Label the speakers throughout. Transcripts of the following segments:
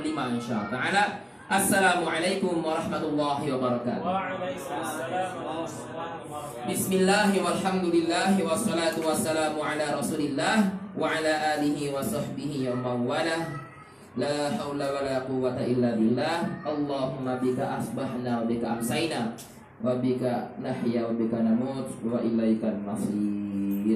Speaker 1: 5 insyaallah taala. Assalamualaikum warahmatullahi wabarakatuh.
Speaker 2: Waalaikumsalam.
Speaker 1: Bismillahi walhamdulillahi wassalatu wassalamu ala rasulillah wa ala alihi wa sahbihi wa mawalah. La haula wa la quwwata illa billah. Allahumma bika asbahna wa bika amsayna wa bika nahya wa bika namut wa ilaikan masir.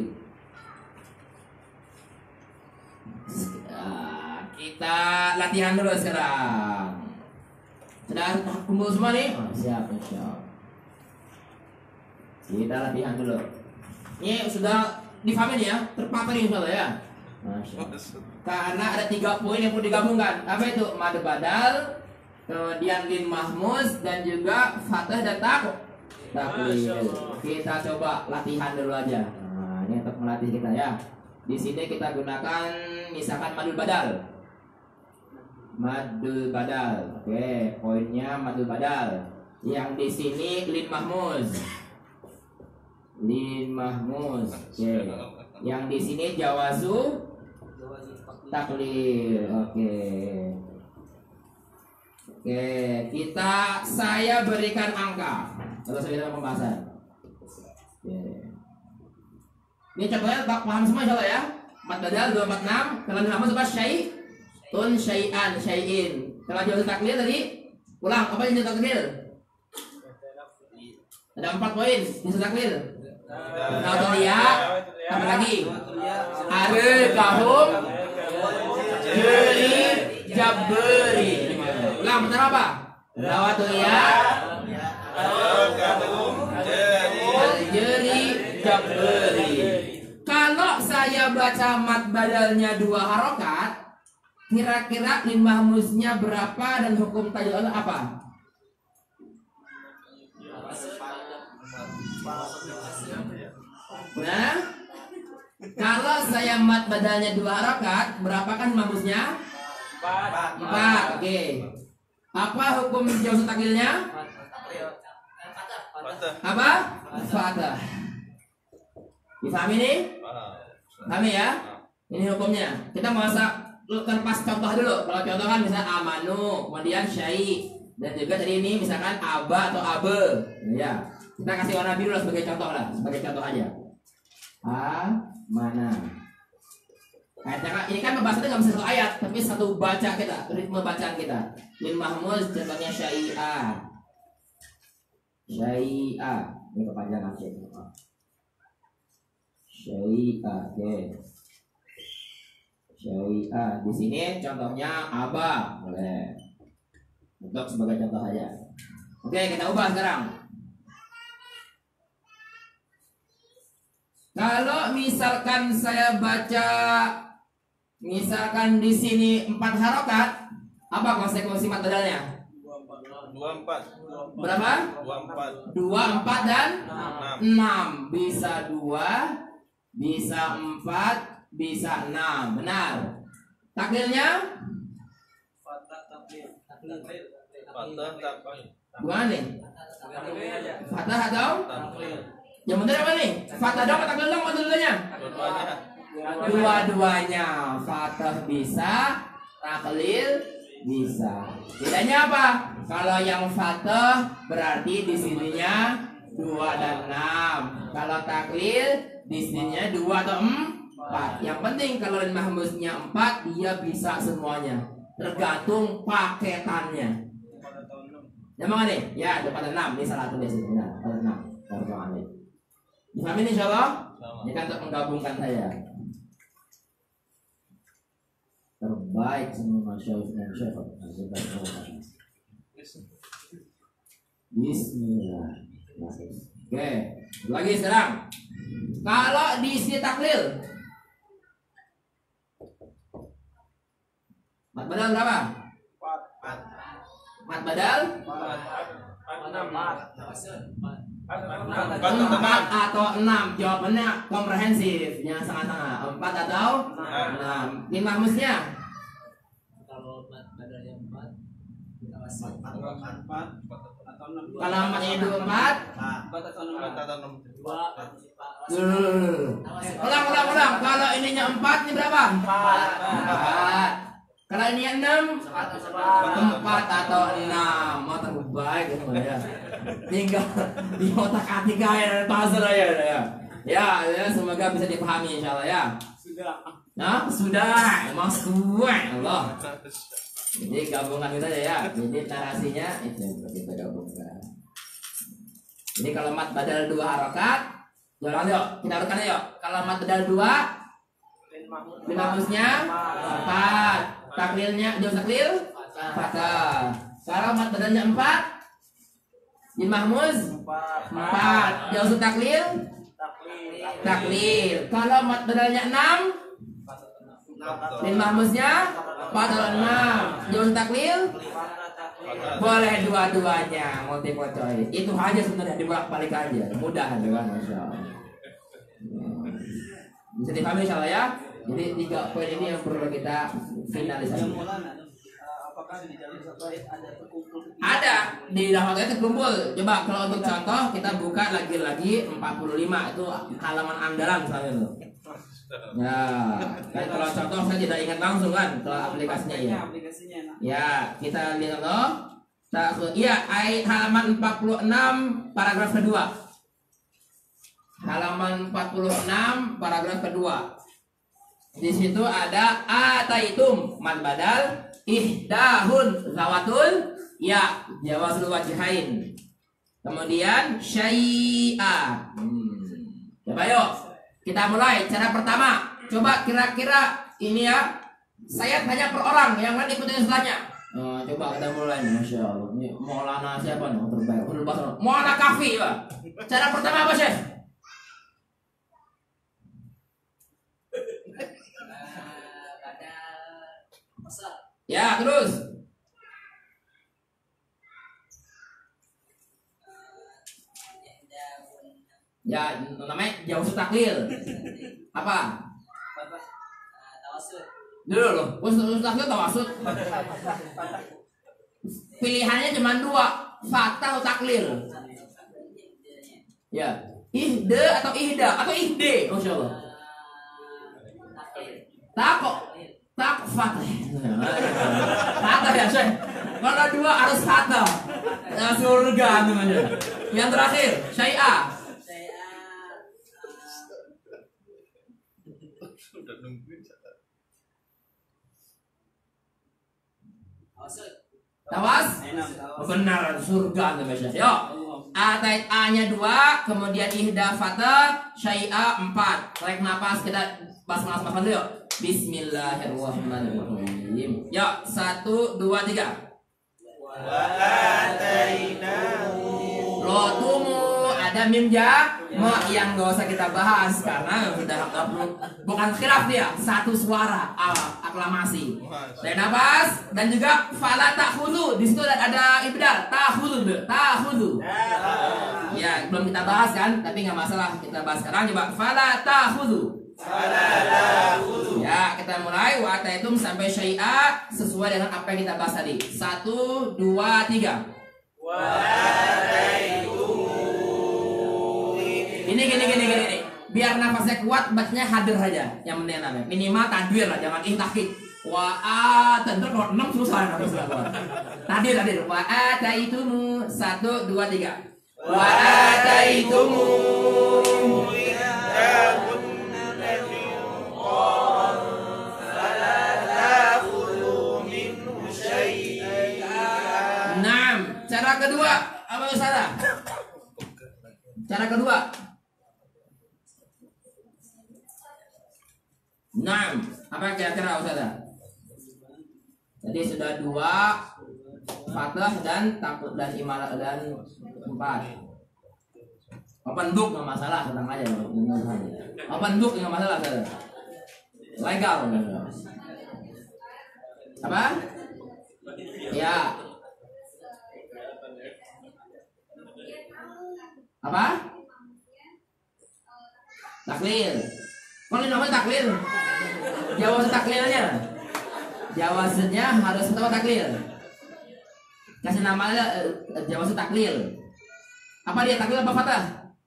Speaker 1: Kita latihan dulu sekarang. Sudah kumpul semua nih? Oh, siap, insyaallah. Kita latihan dulu. Ini sudah difahami ya, terpatah insyaallah ya. Masya Allah. Karena ada 3 poin yang perlu digabungkan. Apa itu? Mad badal, kemudian lin mahmuz, dan juga fathah dan taklil. Kita coba latihan dulu aja. Nah, ini untuk melatih kita ya. Di sini kita gunakan misalkan madul badal. Madul badal. Oke, poinnya madul badal. Yang di sini lin mahmuz. Lin mahmuz. Oke. Yang di sini jawazu taklil. Oke. Oke, saya berikan angka. Terus kita pembahasan. Oke. Ini contohnya paham semua insyaallah ya. Mad badal 246, kalau lin mahmuz apa tun syai'an syai'in. Kalau jawab taklil tadi ulang apa yang taklil? Ada 4 poin di taklil. Nautulia, apa lagi? Are kahum jeri jaberi. Ulang benar apa? Nautulia jeri jaberi. Kalau saya baca mad badalnya 2 harokat, kira-kira lin mahmuznya berapa dan hukum tajwid apa? Nah, kalau saya mad badalnya 2 harokat, berapa kan mahmuznya? 4. Oke. Apa hukum jawab taklilnya? Apa? Fathah. Difahami nih? Pahami ya? Ini hukumnya. Kita kan pas contoh dulu. Kalau contoh kan misalnya amanu, kemudian syai, dan juga tadi ini misalkan aba atau abe. Ya. Kita kasih warna biru lah sebagai contoh lah, sebagai contoh aja. Mana? Ini kan pembahasannya nggak bisa 1 ayat, tapi 1 baca kita, ritme bacaan kita. Lin mahmuz contohnya syai'a. Syai'a. Ini kepanjangan syai'a. Syai'a. Oke. Syai'a. Di sini contohnya aba, boleh. Untuk sebagai contoh aja. Oke, kita ubah sekarang. Kalau misalkan saya baca, misalkan di sini 4 harokat, apa konsekuensi mad badalnya?
Speaker 3: 24.
Speaker 1: Berapa?
Speaker 3: 24.
Speaker 1: 2, 4 dan 6. Bisa 2, bisa 4, bisa 6. Benar. Taklilnya?
Speaker 3: Fathah taklil.
Speaker 1: Gimana nih? Fathah atau? Yang benar apa nih? Fathah dong atau taklil dong? Dua-duanya? Dua-duanya. Fathah bisa, taklil bisa. Bedanya apa? Kalau yang fathah berarti di sininya 2 dan 6. Kalau taklil di sininya 2 atau 4. Yang penting kalau lin mahmuznya 4, dia bisa semuanya. Tergantung paketannya. Yang mana nih? Ya, ada pada 6. Ini salah satu di sini. Nah, pada 6. Difahami insyaallah? Ini kan untuk menggabungkan saya. Terbaik semua masyarakat dan syekh. Bismillah. Oke, lagi sekarang. Kalau diisi taklil, mad badal berapa? 4. Mad badal? 4 atau 6. Jawabannya komprehensif, yang sangat-sangat. 4 atau 6. Lin mahmuznya?
Speaker 2: Kalau badalnya 4, kita masih
Speaker 3: 4 atau 6.
Speaker 1: Kalau 4 ini 24.
Speaker 3: 4 atau 6.
Speaker 1: 2. Ulang. Kalau ininya 4, ini berapa? 4. Kalau ini 6, 4 atau 6. Oh, terbaik gitu ya. Tinggal di otak-atik ya puzzle ya. Ya, semoga bisa dipahami insyaallah ya.
Speaker 3: Sudah.
Speaker 1: Nah, sudah. Emang sudah Allah. Jadi gabungan itu aja ya. Jadi narasinya itu kita gabungkan. Jadi kalau mat badal 2 harokat, jalan yuk, kita urutkan yuk. Kalau mat badal 2, mahmusnya 4, taklilnya jauh taklil fathah. Kalau mat badalnya 4, jin mahmuz 4, jauh taklil taklil. Kalau mat badalnya 6, jin mahmuznya fathah 6, jauh taklil. Boleh dua-duanya, multiple choice. Itu aja sebenarnya, dibolak-balik aja. Mudah kan, Masya Allah. Bisa dipahami insyaallah ya. Jadi 3 poin ini yang perlu kita finalisasi.
Speaker 3: Apakah di dalam satu ayat ada terkumpul?
Speaker 1: Ada di dalam ayat terkumpul. Coba kalau untuk contoh kita buka lagi 45 itu halaman andalan misalnya itu. Ya, kan kalau contoh saya tidak ingat langsung kan kalau aplikasinya ya.
Speaker 3: Aplikasinya.
Speaker 1: Ya, kita lihat loh. Iya, ayat halaman 46 paragraf kedua. Halaman 46 paragraf kedua. Di situ ada ataitum mad badal ihdahun zawatul ya jawazul wajhain. Kemudian syai'a. Coba yuk kita mulai cara pertama. Coba kira-kira ini ya. Saya tanya per orang, yang lain ikutin setelahnya. Coba kita mulai nih, Masya Allah. Ini Maulana siapa nih? Terbaik. Maulana Kafi, Pak. Cara pertama apa, Syekh? Ya, terus. Ya, namanya jauh taklil. Apa? Dulu loh, usul taklil tawasud. Pilihannya cuma 2, fathah atau taklil. Ya, ihde atau ihda atau ihde, Masya Allah. Tak fathah. Fathah ya, Syekh. Kalau 2 harus fathah. Ya surga namanya. Yang terakhir, syai'a. Tawas? Benar, surga namanya. Yo. Atait A-nya 2, kemudian ihda fathah, syai'a 4. Tarik napas, kita basmalah dulu yuk. Bismillahirrahmanirrahim. Yuk, 1, 2, 3.
Speaker 3: Wa atainahu.
Speaker 1: Rotumu ada mim yang gak usah kita bahas karena sudah bukan khilaf dia, satu suara aklamasi. Dari nafas dan juga fala ta'khudhu, di situ ada ibdal ta'khudhu. Ya, belum kita bahas kan, tapi nggak masalah kita bahas sekarang. Coba fala ta'khudhu. Ya, kita mulai wa ataitum sampai syai'a sesuai dengan apa yang kita bahas tadi. 1, 2, 3. Ini. Biar nafasnya kuat, bacanya hadir saja. Yang penting namanya minimal tadwir lah, jangan tahqiq. Tentu kalau 6 susah nafasnya kuat. Tadir. Wa ataitumu 1, 2, 3. Wa ataitumu cara kedua apa Ustazah? Cara kedua. Apa kira-kira Ustazah? Jadi sudah 2 fathah dan takut dan imalah dan 4. Open book nggak masalah, tenang aja. Open book nggak masalah, Ustazah. Legal. Apa? Ya. Apa? Taklil. Kalau ini namanya taklil. Jawab taklilnya. Jawabnya harus apa taklil? Kasih namanya jawab taklil. Apa dia taklil apa fathah?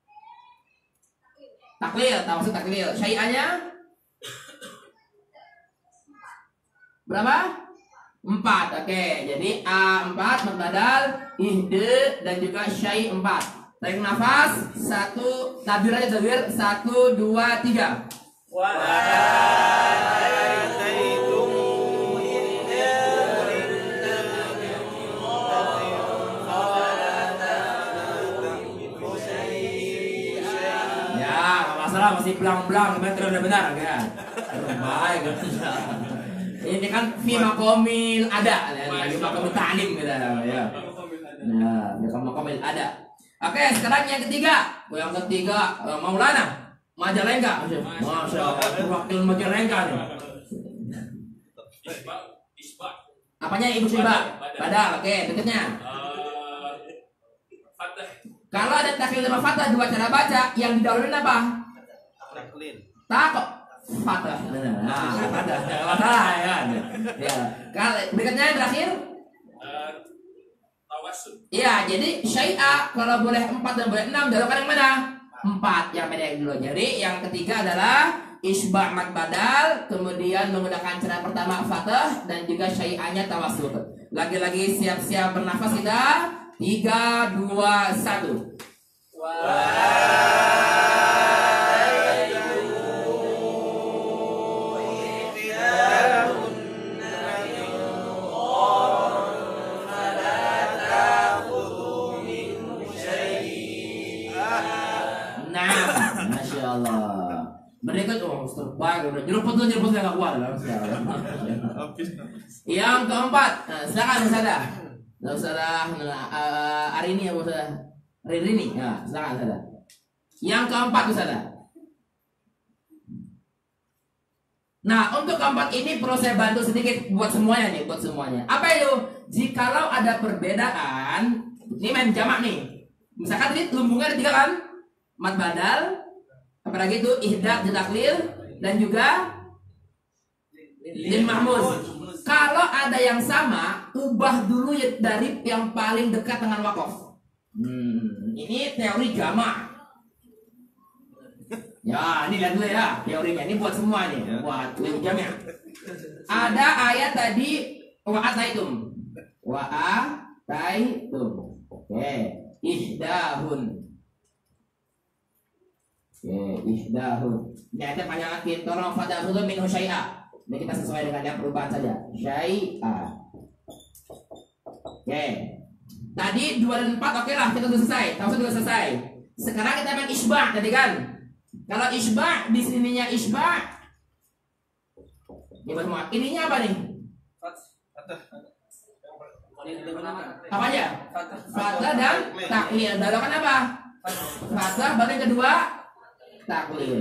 Speaker 1: Taklil, tawasul taklil. Syai'anya berapa? 4. Oke, jadi A 4 mad badal, ihde dan juga syai 4. Tarik nafas, 1, tabir aja tabir, 1, 2, 3. Ya, nggak masalah, masih belang-belang, udah benar kan? Baik, ini kan fi makomil ada, lagi makomil ta'lim gitu ya. Nah, makomil ada. Oke, sekarang yang ketiga. Yang ketiga, Maulana Majalengka. Masya Allah, wakil Majalengka nih. Apanya Ibu Syibah? Badal, oke, berikutnya. Kalau ada taklil sama fathah, dua cara baca, yang didahuluin apa? Takok. Fathah. Nah, fathah. Fathah ya. Ya. Kalau berikutnya yang terakhir iya, jadi syai'a kalau boleh 4 dan boleh 6, dahulukan yang mana? 4 yang pendek dulu. Jadi yang ketiga adalah isba' mad badal, kemudian menggunakan cara pertama fathah dan juga syai'anya tawassut. Lagi-lagi siap-siap bernafas kita. 3, 2, 1. Masya Allah. Berikut terbaik udah jeruput nggak kuat lah. Yang keempat, silakan Ustazah. Ustazah hari ini ya Ustazah. Rini, ya silakan Ustazah. Yang keempat Ustazah. Nah, untuk keempat ini perlu saya bantu sedikit buat semuanya nih, buat semuanya. Apa itu? Jikalau ada perbedaan, ini main jamak nih. Misalkan tadi lumbungnya ada 3 kan? Mad badal, apalagi itu ihdad taklil dan juga lin mahmuz. Kalau ada yang sama, ubah dulu dari yang paling dekat dengan wakof. Ini teori jamak. Ya, ini lihat dulu ya teorinya. Ini buat semua nih, buat jamak. Ada ayat tadi wa'ataitum. Wa'ataitum. Oke, ihdahun. Ihdahun. Ini ada panjangin, tolong fadakhulu minhu syai'a. Ini kita sesuai dengan yang perubahan saja. Syai'a. Oke. Tadi 2 dan 4 oke lah, kita sudah selesai. Tahu sudah selesai. Sekarang kita main isba' tadi kan. Kalau isba' di sininya isba'. Ini semua. Ininya apa nih? Apa aja? Fathah dan taklil. Dahulukan apa? Fathah, baru yang kedua taklil.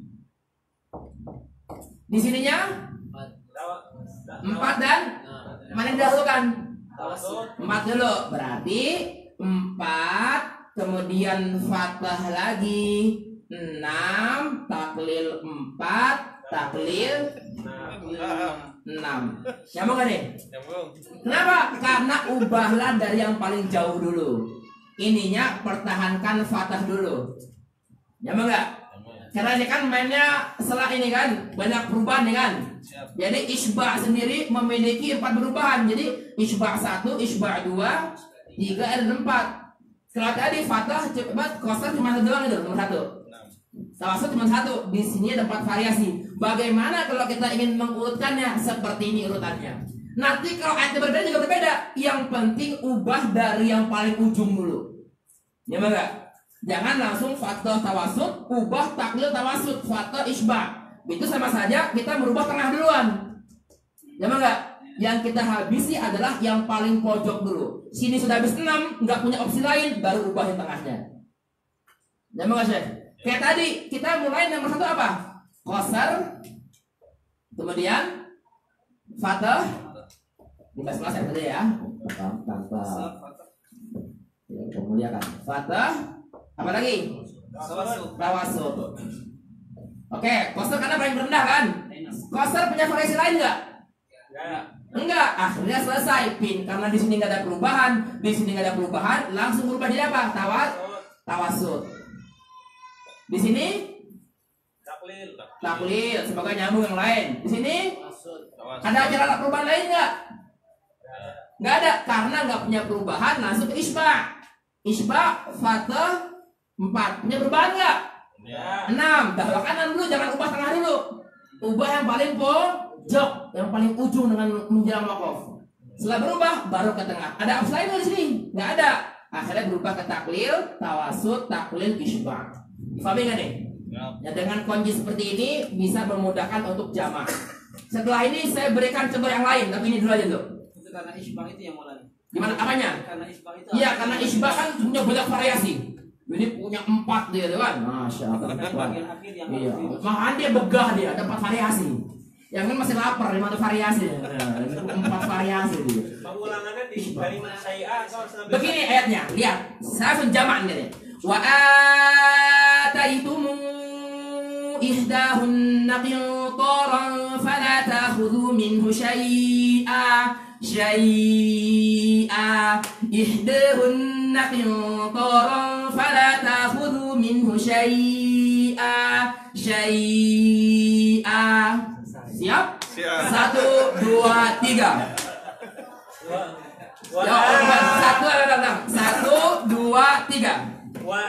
Speaker 1: Di sininya 4 dan mana yang didahulukan? 4 dulu. Berarti 4, kemudian fathah lagi 6, taklil 4, taklil 6. Nyambung gak nih? Kenapa? Karena ubahlah dari yang paling jauh dulu. Ininya pertahankan fathah dulu. Nyambung gak? Karena ini kan mainnya setelah ini kan banyak perubahan nih kan. Jadi isba' sendiri memiliki 4 perubahan. Jadi isba' 1, isba' 2, 3, dan 4. Kalau tadi fathah cepat qasar cuma 1 doang itu, nomor 1. Tawassut cuma 1. Di sini ada 4 variasi. Bagaimana kalau kita ingin mengurutkannya? Seperti ini urutannya. Nanti kalau ayatnya berbeda juga berbeda. Yang penting ubah dari yang paling ujung dulu. Ya enggak? Jangan langsung fathah tawassut, ubah taklil tawassut, fathah isba'. Itu sama saja kita merubah tengah duluan. Ya enggak? Yang kita habisi adalah yang paling pojok dulu. Sini sudah habis 6, nggak punya opsi lain, baru ubah yang tengahnya. Ya enggak, Syekh? Kayak tadi kita mulai nomor 1 apa? Qasar, kemudian fathah. Dibahas ya tadi ya. Tanpa kemudian kan fathah, apa lagi? Tawassut. Oke, qasar karena paling rendah kan? Qasar punya variasi lain nggak? Enggak, akhirnya selesai pin karena di sini nggak ada perubahan, di sini nggak ada perubahan, langsung berubah jadi apa? Tawassut. Di sini taklil, sebagai nyambung yang lain. Di sini ada cara perubahan lain nggak? Nggak ada, karena nggak punya perubahan langsung ke isba. Isba, fatah 4 punya perubahan nggak? 6. Dah kanan dulu, jangan ubah tengah dulu. Ubah yang paling pojok, yang paling ujung dengan menjelang wakaf. Setelah berubah baru ke tengah. Ada opsi lain di sini? Nggak ada. Akhirnya berubah ke taklil, tawasud, taklil, isba. Difahami nggak nih? Ya, dengan kunci seperti ini bisa memudahkan untuk jamaah. Setelah ini saya berikan contoh yang lain, tapi ini dulu aja dulu.
Speaker 3: Itu karena isbah itu yang mulai.
Speaker 1: Gimana apanya?
Speaker 3: Karena isbah itu.
Speaker 1: Iya, karena isbah kan punya banyak variasi. Ini punya 4 dia tuh kan. Masya Allah.
Speaker 3: Bagian akhir yang
Speaker 1: Iya. Malahan dia begah dia, ada 4 variasi. Yang kan masih lapar, 5 variasi. 4 variasi dia.
Speaker 2: Pengulangannya dari saya
Speaker 1: Begini ayatnya, lihat. Saya langsung jamak nih. Wa ataitum ihdahunna qintaran fala ta'khudhu minhu syai'a ihdahunna qintaran fala ta'khudhu minhu syai'a Siap? 1, 2, 3. Ya, 1, 2, 3.
Speaker 2: Wa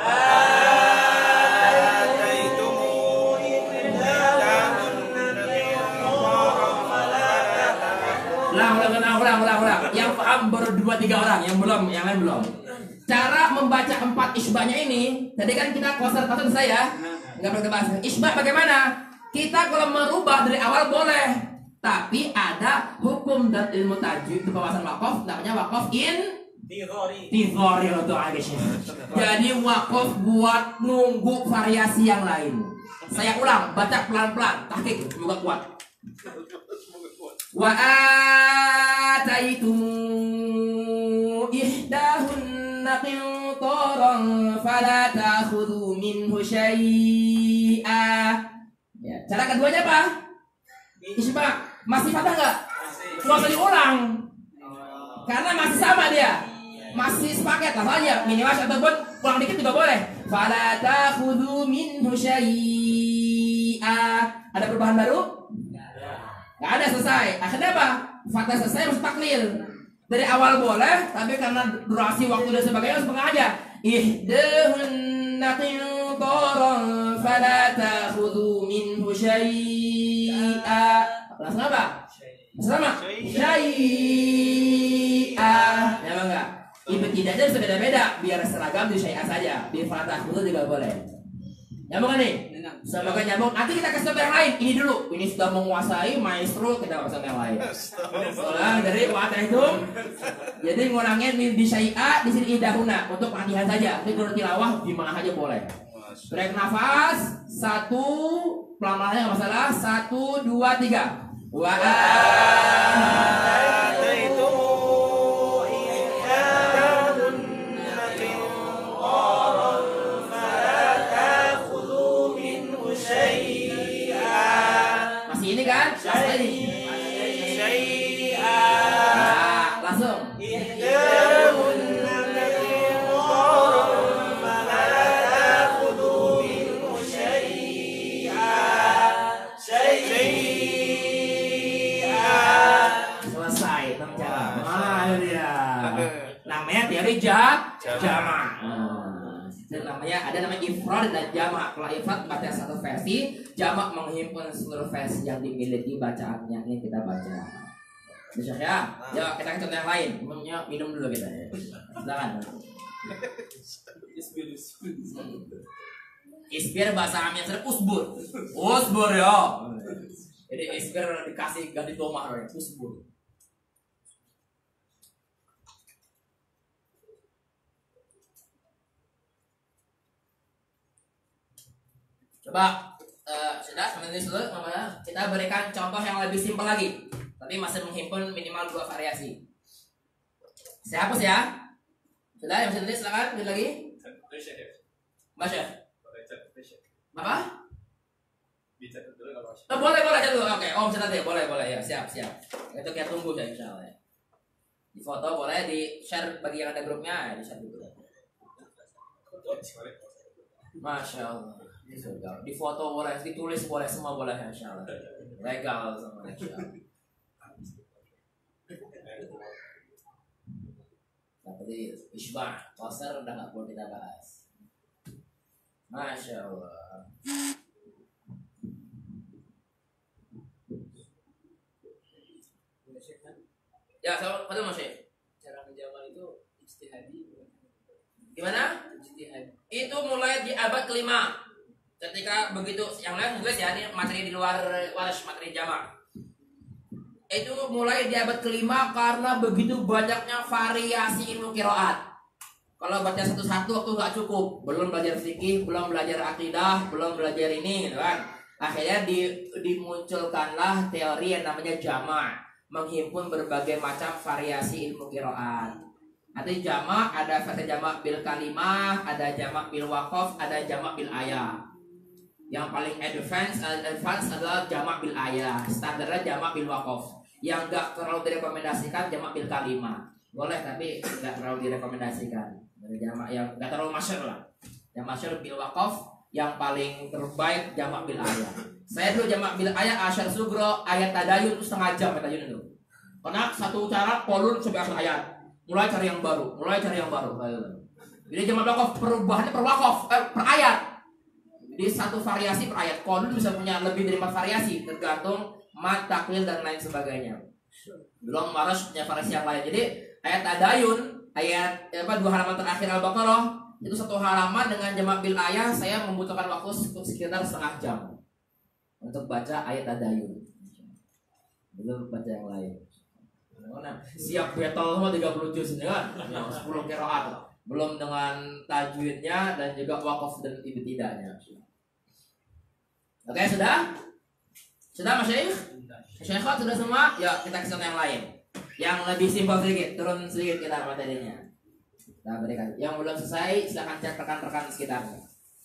Speaker 1: ulang. Yang paham baru 2-3 orang, yang lain belum. Cara membaca 4 isbahnya ini, tadi kan kita koser-koser saya, nggak perlu bahas. Isbah bagaimana? Kita kalau merubah dari awal boleh, tapi ada hukum dan ilmu tajwid di pembahasan wakaf, namanya wakaf Tizori untuk Aisyah. Jadi wakaf buat nunggu variasi yang lain. Saya ulang, baca pelan-pelan, tahqiq, semoga kuat. Wa ataitum ihdahunna qintaran fala ta'khudhu minhu syai'a. Ya, cara keduanya apa? Isbah. Masih patah nggak? Nggak usah diulang. Karena masih sama dia. Masih sepaket lah saja. Minimal ataupun kurang dikit juga boleh. Fala ta'khudhu minhu syai'a. Ada perubahan baru? Nggak ada, selesai. Akhirnya apa? Fatah selesai harus taklil. Dari awal boleh, tapi karena durasi waktu dan sebagainya harus sengaja. Ihdahunna qintaran fala ta'khudhu minhu syai'a. Langsung apa? Sama? Syai'a. Ya enggak? Ibtida'nya harus beda-beda biar seragam di syai'a saja. Di fala ta'khudhu juga boleh. Nyambung kan nih? Semoga nyambung. Nanti kita kasih contoh yang lain. Ini dulu. Ini sudah menguasai maestro, kita kasih yang lain. Ulang dari wa itu. Jadi ngulangin di syai'a, di sini idahuna untuk latihan saja. Tapi kalau tilawah di mana aja boleh. Tarik nafas. 1, pelan-pelannya nggak masalah. 1, 2, 3. Wa ini kan? Nah, langsung. Selesai, namanya teori jamak. Ada namanya ifrad dan jamak. Kalau ifrad baca satu versi, jamak menghimpun seluruh versi yang dimiliki bacaannya. Ini kita baca. Bisa ya? Ya, kita contoh yang lain. Minum dulu kita ya. Silakan. Isbir bahasa Arabnya sering usbur. Usbur ya. Jadi isbir dikasih ganti domah ya, usbur. Coba sudah sampai ini dulu, kita berikan contoh yang lebih simpel lagi, tapi masih menghimpun minimal 2 variasi. Saya hapus ya. Sudah, yang bisa tulis silakan, tulis lagi. Baca. Apa? Oh, boleh dulu. Oke, Om catat ya, boleh ya, siap. Itu kita tunggu ya insyaallah. Di foto boleh, di share bagi yang ada grupnya, di share dulu. Masya Allah. Di foto boleh, ditulis boleh, semua boleh insyaallah. Legal semua insyaallah. Jadi isbah, qasar udah nggak perlu kita bahas. Masya Allah. Ya, sama Masya.
Speaker 3: Cara menjawab itu ijtihadi.
Speaker 1: Gimana?
Speaker 3: Ijtihad.
Speaker 1: Itu mulai di abad kelima. Ketika begitu, yang lain tugas ya, ini materi di luar waras, materi jamak. Itu mulai di abad kelima karena begitu banyaknya variasi ilmu qiraat. Kalau baca satu-satu waktu nggak cukup, belum belajar fikih, belum belajar akidah, belum belajar ini, gitu kan. Akhirnya dimunculkanlah teori yang namanya jamak, menghimpun berbagai macam variasi ilmu qiraat. Nanti jamak ada jamak bil kalimah, ada jamak bil waqaf, ada jamak bil ayat. Yang paling advance adalah jamak bil ayat, standarnya jamak bil waqaf. Yang nggak terlalu direkomendasikan jamak bil kalimah. Boleh tapi nggak terlalu direkomendasikan. Dari jamak yang nggak terlalu masyhur lah. Yang masyhur bil waqaf, yang paling terbaik jamak bil ayat. Saya dulu jamak bil ayat asyar sugro, ayat tadayun itu setengah jam tadayun itu. Karena satu cara polun sampai akhir ayat. Mulai cari yang baru. Jadi jamak bil waqaf perubahannya per waqaf, per ayat. Jadi satu variasi per ayat. Polun bisa punya lebih dari 4 variasi tergantung mat, taklil dan lain sebagainya. Belum maras punya variasi yang lain. Jadi ayat tadayun, ayat 2 halaman terakhir Al-Baqarah itu 1 halaman dengan jamak bil ayat saya membutuhkan waktu sekitar setengah jam untuk baca ayat tadayun. Belum baca yang lain. Siap battle sama 30 juz kan? 10 qiraat. Belum dengan tajwidnya dan juga waqaf dan ibtidanya. Oke, sudah? Sudah Masyaikh? Masyaikh sudah semua? Ya, kita ke yang lain. Yang lebih simpel sedikit, turun sedikit kita materinya. Kita berikan. Yang belum selesai, silakan cek rekan-rekan sekitarnya.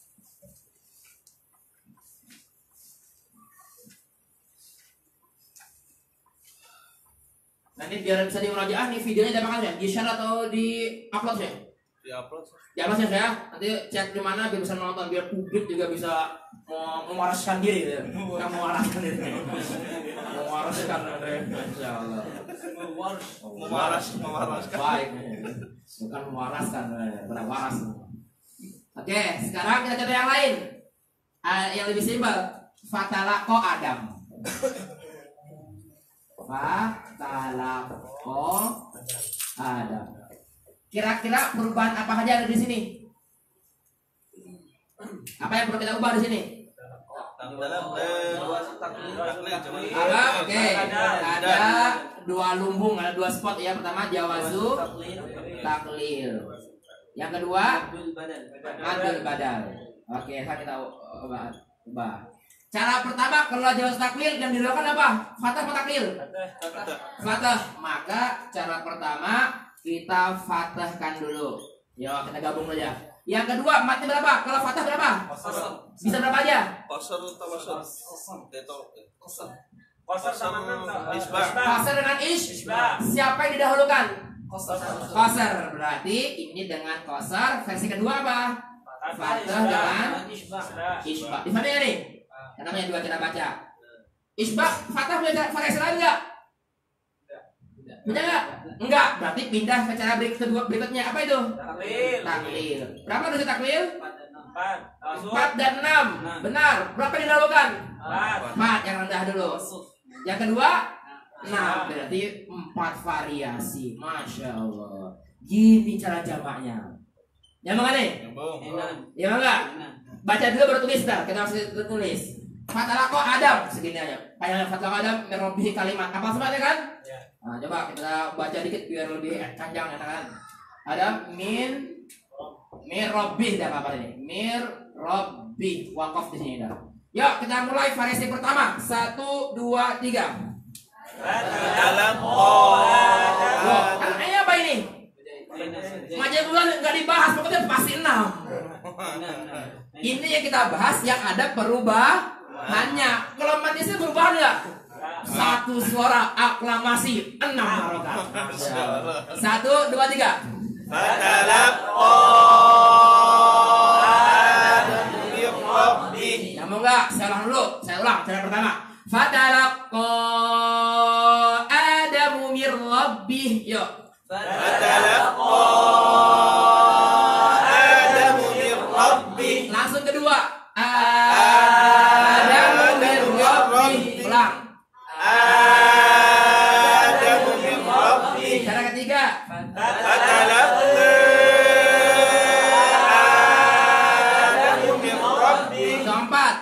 Speaker 1: Nanti biar bisa dimurojaah nih videonya diapakan ya? Di share atau di upload ya?
Speaker 2: Di upload.
Speaker 1: Di upload ya saya. Nanti cek di mana biar bisa nonton, biar publik juga bisa mewaraskan diri ya. Bukan mewaraskan diri. Mewaraskan diri. Insyaallah. Mewaraskan. Baik. Bukan mewaraskan, benar waras. Oke, sekarang kita coba yang lain. Yang lebih simpel. Fatalaqo Adam. Fatalaqo Adam. Kira-kira perubahan apa saja ada di sini? Apa yang perlu kita ubah di sini? Oke. Ada 2 lumbung, ada 2 spot ya. Pertama jawazu taklil. Yang kedua madul badal. Oke, kita ubah. Cara pertama kalau jawazu taklil yang dilakukan apa? Fathah atau taklil? Fathah. Maka cara pertama kita fathahkan dulu. Yo, kita gabung aja. Yang kedua, mati berapa? Kalau fathah berapa? Bisa berapa aja?
Speaker 2: Qasar tawassul.
Speaker 1: Qasar dengan isbah. Siapa yang didahulukan? Qasar. Berarti ini dengan qasar. Versi kedua apa? Fathah dengan isbah. Di mana nih? Yang namanya 2 kita baca. Isbah, fathah punya variasi lain enggak? Punya enggak? Enggak. Berarti pindah ke cara berikutnya. Apa itu? Taklil. Berapa dosa taklil? 4 dan 6. Benar. Berapa yang didahulukan? 4 yang rendah dulu. Yang kedua 6. Berarti 4 variasi. Masya Allah. Gini cara jamaknya. Nyambung kan nih? Ya enggak? Baca dulu baru tulis dah. Kita harus tulis. Fatalaqo Adam segini aja. Kayak fatalaqo Adam merobihi kalimat. Apa semuanya kan? Nah, coba kita baca dikit biar lebih panjang ya kan. Ada min robih dah apa ini? Mir robih wakaf di sini dah. Yuk kita mulai variasi pertama. 1, 2, 3. Artinya apa ini? Macam bulan nggak dibahas, pokoknya pasti 6. Ini yang kita bahas yang ada perubahannya. Kalau manisnya perubahan nggak? 1 suara aklamasi 6 harokat. 1, 2, 3. Nyambung nggak? Saya ulang dulu. Saya ulang cara pertama. Fatalaqo Adamu mir rabbih. Yuk.
Speaker 2: Fatalaqo
Speaker 1: ketiga. Keempat.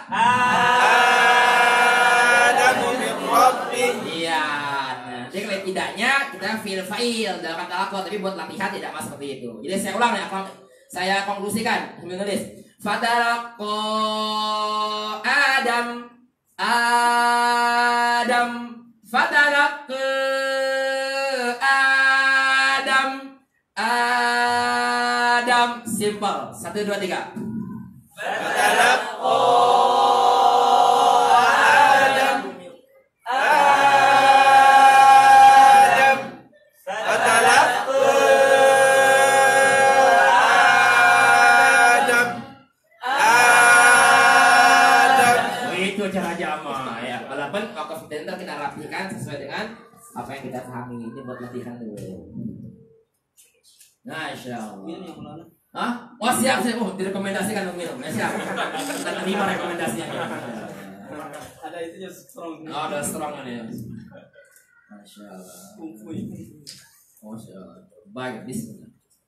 Speaker 1: Iya. Nah, jadi kalau tidaknya kita fa'il dalam kata laku, tapi buat latihan tidak mas seperti itu. Jadi saya ulang ya, saya konklusikan sambil nulis. Fatalaqqa Adam fatalaqqa Adam simple. 1 2 3. Itu cara jamaah ya. Walaupun wakaf dinner kita rapikan sesuai dengan apa yang kita pahami. Ini buat latihan dulu. Masya Allah.
Speaker 3: Minum yang mana?
Speaker 1: Hah? Oh siap. Oh direkomendasikan untuk minum. Ya, siap. Kita terima rekomendasinya.
Speaker 3: Ada itunya strong.
Speaker 1: Oh, ada strong ini. Masya Allah.
Speaker 3: Kungfu.
Speaker 1: Masya Allah. Baik, bismillah.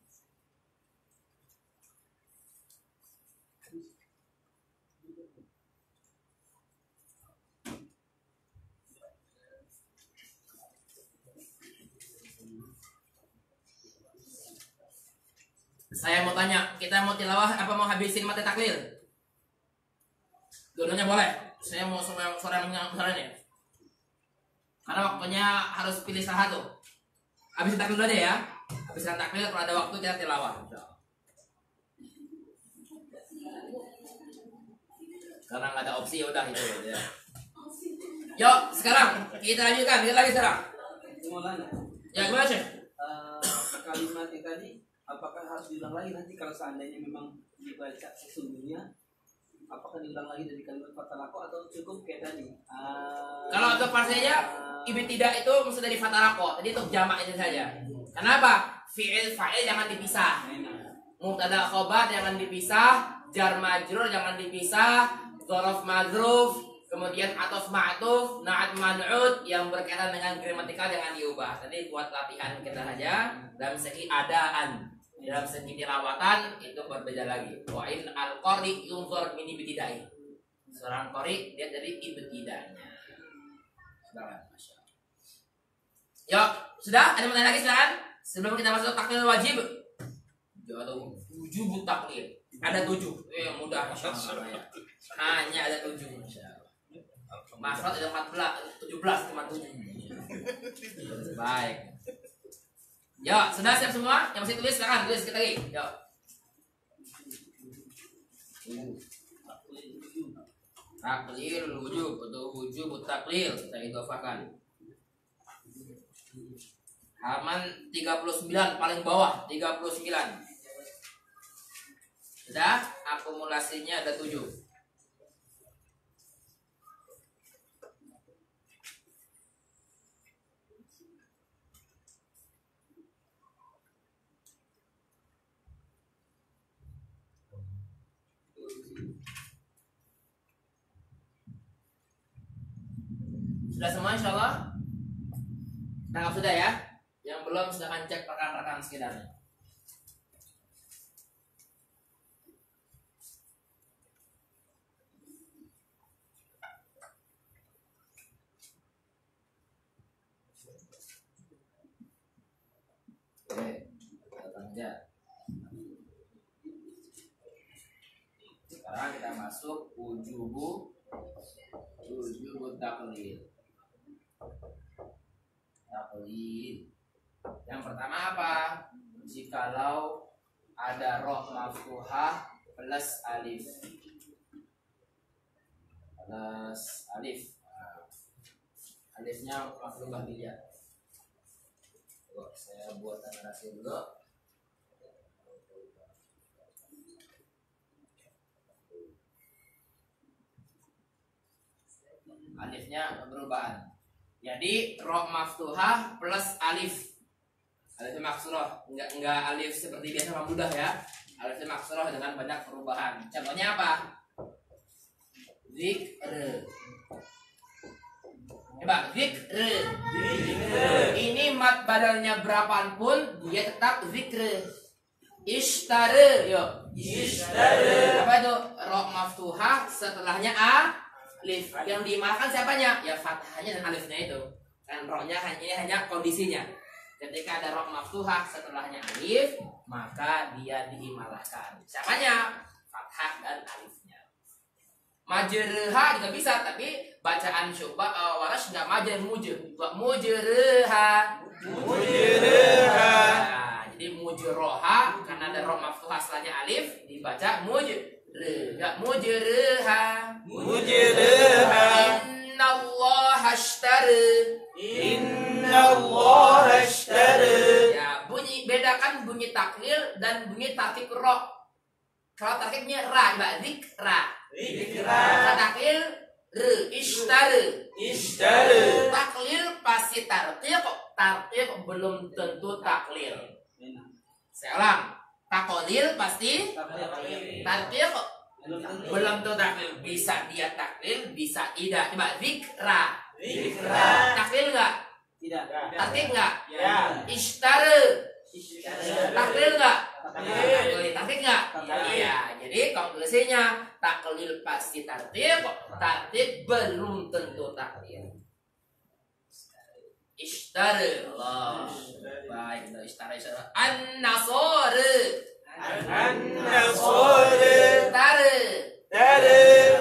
Speaker 1: Saya mau tanya, kita mau tilawah apa mau habisin mati taklil? Dua-duanya boleh. Saya mau sore yang nih. Karena waktunya harus pilih salah satu. Habisin taklil dulu aja ya. Habiskan taklil, kalau ada waktu kita tilawah. Karena nggak ada opsi, udah itu ya. Yuk, sekarang kita lanjutkan. Kita lagi sekarang.
Speaker 3: Mulanya.
Speaker 1: Ya gimana sih?
Speaker 3: Kalimat yang tadi apakah harus diulang lagi nanti kalau seandainya memang dibaca sesungguhnya, apakah diulang lagi dari kalimat fatalaqo atau cukup kayak tadi?
Speaker 1: Kalau untuk parsenya ibtidah itu maksud dari fatalaqo. Tadi untuk jamak itu saja. Kenapa? Fi'il fa'il jangan dipisah. Mubtada khobar jangan dipisah, jar majrur jangan dipisah, dzaraf madzruf, kemudian ataf ma'tuf, na'at man'ut yang berkaitan dengan gramatikal jangan diubah. Tadi buat latihan kita saja. Dalam segi adaan, dalam segi tirawatan itu berbeda lagi. Wa in al-qari yunzur min ibtidai. Seorang qari dia dari ibtidanya. Silakan, Masya Allah. Yuk, sudah? Ada pertanyaan lagi silakan? Sebelum kita masuk taklil wajib. Atau wujub taklil. Ada 7. Mudah Masya Allah ya. Hanya ada 7 Masya Allah. Masrat ada 14, 17 cuma 7. Baik. Ya, sudah siap semua? Yang masih tulis silakan tulis sekali lagi. Ya. Taklil wujub atau wujub taklil kita idhofakan. Halaman 39 paling bawah 39. Sudah? Akumulasinya ada 7. Sudah semua insya Allah? Tangkap sudah ya? Yang belum silahkan cek rekan-rekan sekitarnya. Oke, kita lanjut. Sekarang kita masuk wujubu taklil. Yang pertama apa? Jikalau ada roh maftuhah plus alif. Nah, alifnya maklubah dilihat. Saya buat narasi dulu. Alifnya perubahan. Jadi roh maftuhah plus alif. Alif maksurah, enggak alif seperti biasa mudah ya. Alif maksurah dengan banyak perubahan. Contohnya apa? Zikr. Coba zikr. Ini mat badalnya berapapun dia tetap zikr. Ishtare, yuk. Ishtare. Apa itu? Ro maftuhah setelahnya alif. Yang diimalkan siapanya? Ya fathahnya dan alifnya itu. Kan rohnya hanya kondisinya. Ketika ada ro maftuhah setelahnya alif, maka dia diimalkan. Siapanya? Fathah dan alifnya. Majreha juga bisa, tapi bacaan Waras nggak majer mujreha. Jadi mujroha karena ada ro maftuhah setelahnya alif dibaca mujreha. Innallaha ashtara. Ya, bedakan bunyi taklil dan bunyi tarkib ro. Kalau tarkibnya ra, Mbak, zikra. Kalau taklil ishtara. Taklil pasti tarkib belum tentu taklil. Saya ulang, taklil pasti tarkib belum tentu taklil. Bisa dia taklil, bisa tidak. Coba zikra. Taklil enggak?
Speaker 3: Tidak.
Speaker 1: Tarkib enggak?
Speaker 2: Ya.
Speaker 1: Ishtara. Taklil enggak? Taklil enggak? Iya. Jadi konklusinya taklil pasti tarkib belum tentu taklil. Ishtara. Allah. Baik, ishtara. An-nasor. Tare.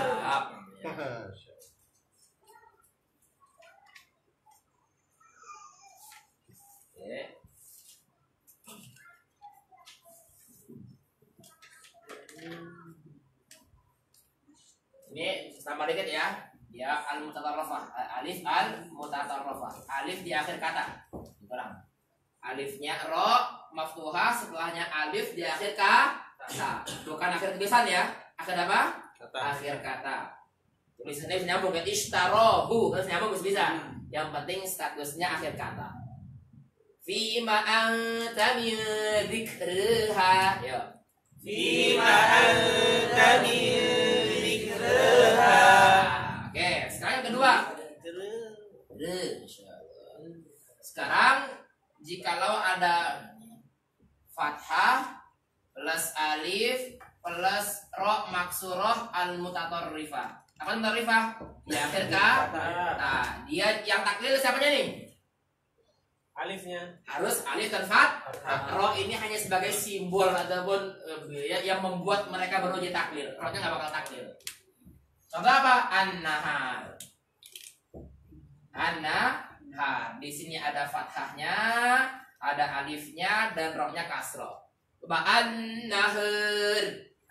Speaker 1: Ini tambah dikit ya. Ya al-mutatarrafah. Alif al-mutatarrafah. Alif di akhir kata. Kurang. Alifnya ro maftuhah setelahnya alif di akhir kata. Bukan akhir tulisan ya. Akhir apa? Akhir kata. Tulisannya bisa nyambung kan ishtarohu. Kan nyambung bisa. Yang penting statusnya akhir kata. Fima anta min dzikriha. Ya.
Speaker 2: Fima anta min
Speaker 1: Oke, sekarang yang kedua. Sekarang jikalau ada fathah plus alif plus ro maksuroh al mutatarrifah. Apa mutatarrifah? Di akhir kata. Nah, dia yang taklil siapanya nih?
Speaker 2: Alifnya.
Speaker 1: Harus alif dan fathah. Ro ini hanya sebagai simbol ataupun yang membuat mereka baru jadi taklil. Rohnya nggak bakal taklil. Contoh apa? An-nahar. An-nahar. Di sini ada fathahnya, ada alifnya dan rohnya kasroh. Coba an-nahar.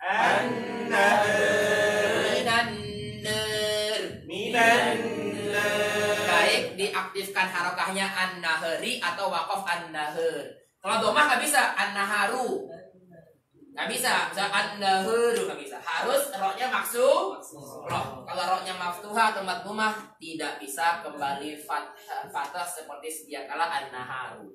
Speaker 1: Minan. Baik diaktifkan harokahnya an-nahari atau wakof an-nahar. Kalau domah nggak bisa an-naharu. Nggak bisa, bisa an-nahuru nggak bisa. Harus rohnya roh. Kalau rohnya maftuhah atau matmumah tidak bisa kembali fathah seperti sedia kala an-naharu.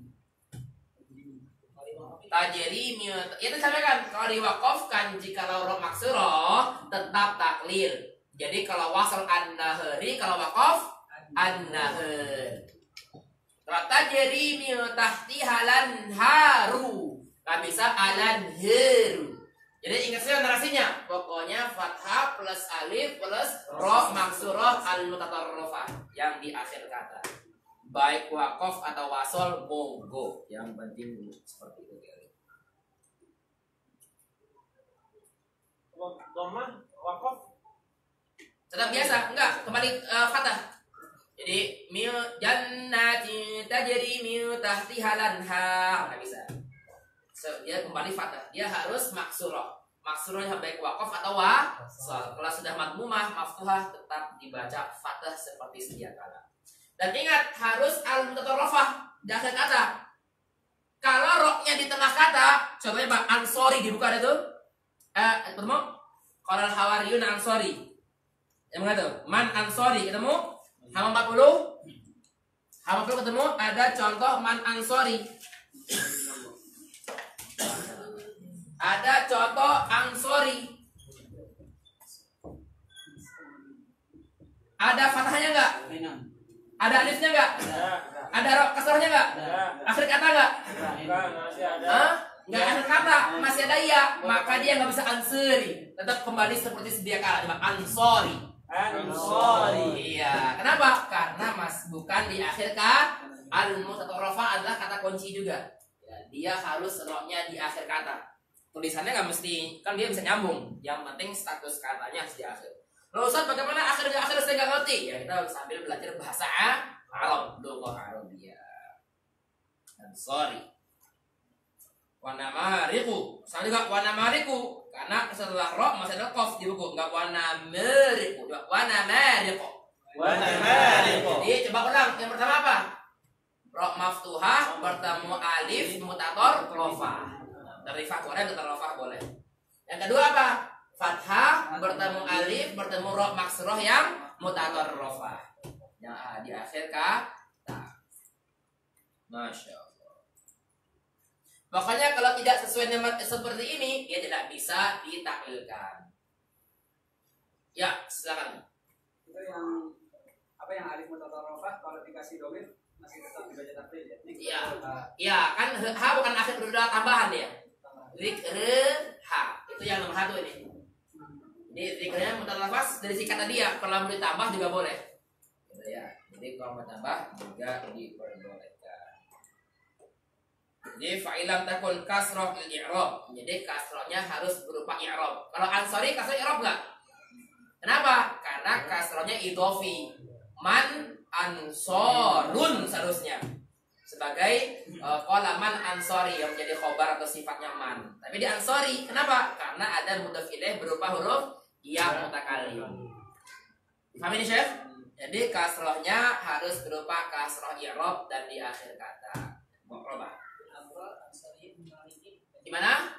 Speaker 1: Tajri itu sampaikan kalau diwakafkan jika roh maksuroh tetap taklil. Jadi kalau wasal an-nahari, kalau wakaf an-nahar. Kalau tajri tahtihalan haru. Gak bisa alan heru. Jadi ingat saja narasinya. Pokoknya fathah plus alif plus roh maksuroh al mutatarrifah yang di akhir kata. Baik wakof atau wasol monggo. Yang penting seperti itu.
Speaker 2: Domah, wakof.
Speaker 1: Tetap biasa, enggak kembali fathah. Jadi mil jannati tajri min tahtiha al-anhar. Enggak bisa. Dia kembali fathah, dia harus maksuroh. Maksurohnya baik wakaf atau wasol. Kalau sudah matmumah, maftuhah tetap dibaca fathah seperti sedia kala. Dan ingat harus al-mutatarrifah di akhir kata. Kalau roknya di tengah kata, contohnya Pak Ansori dibuka itu. Ketemu? Kalau Hawariyun Ansori. Yang mana tuh? Man Ansori ketemu? Halaman 40. Halaman 40 ketemu ada contoh man Ansori. Ada contoh Ansori. Ada fathahnya enggak? dia nggak bisa anseri, tetap kembali seperti sedia kala. Coba ansori.
Speaker 2: Ansori.
Speaker 1: Iya. Kenapa? Karena bukan di akhir kata. Al-mutatarrafa adalah kata kunci juga. Ya, dia harus roknya di akhir kata. Tulisannya nggak mesti, kan dia bisa nyambung. Yang penting status katanya harus di akhir. Lalu Ustaz, bagaimana akhir saya nggak ngerti? Ya kita sambil belajar bahasa Arab, lughah Arabiyah. Ansori. Wanamariku, sama juga wanamariku, karena setelah ro masih ada kof di buku, nggak wanamariku, wanamariku. Jadi coba ulang, yang pertama apa? Ro maftuhah bertemu alif mutator rofa. Dari fakoran ke rofa boleh. Yang kedua apa? Fathah bertemu alif bertemu ro maksroh yang mutator rofa. Yang di akhir kata. Masya Allah. Makanya kalau tidak sesuai dengan seperti ini, dia tidak bisa ditakwilkan. Ya, silakan.
Speaker 3: Itu yang apa yang alif mutatarrafah kalau dikasih domir masih tetap dibaca taklil ya?
Speaker 1: Iya. Iya, kan ha bukan akhir berudah tambahan ya. Ha. Itu yang nomor 1 ini. Jadi zikrnya mutatarrafah dari sikat tadi ya, kalau mau ditambah juga boleh. Gitu ya. Jadi kalau mau tambah juga diperbolehkan. Jadi fa'ilam takun kasroh il-i'rab. Jadi kasrohnya harus berupa i'rab. Kalau ansori kasroh i'rab enggak? Kenapa? Karena kasrohnya idhofi. Man ansorun seharusnya. Sebagai qolaman ansori yang menjadi khobar atau sifatnya man. Tapi di ansori, kenapa? Karena ada mudhaf ilaih berupa huruf yang mutakallim. Paham ini, Syekh? Jadi kasrohnya harus berupa kasroh i'rab dan di akhir kata. Muqrabah. Gimana?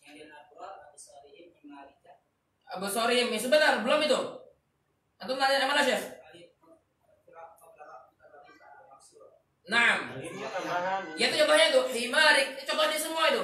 Speaker 1: Abu Sorim, sebentar, belum itu. Antum nanya yang mana, Syekh? Naam.
Speaker 2: Ini tambahan.
Speaker 1: Ya itu contohnya itu, himarik. Contohnya semua itu.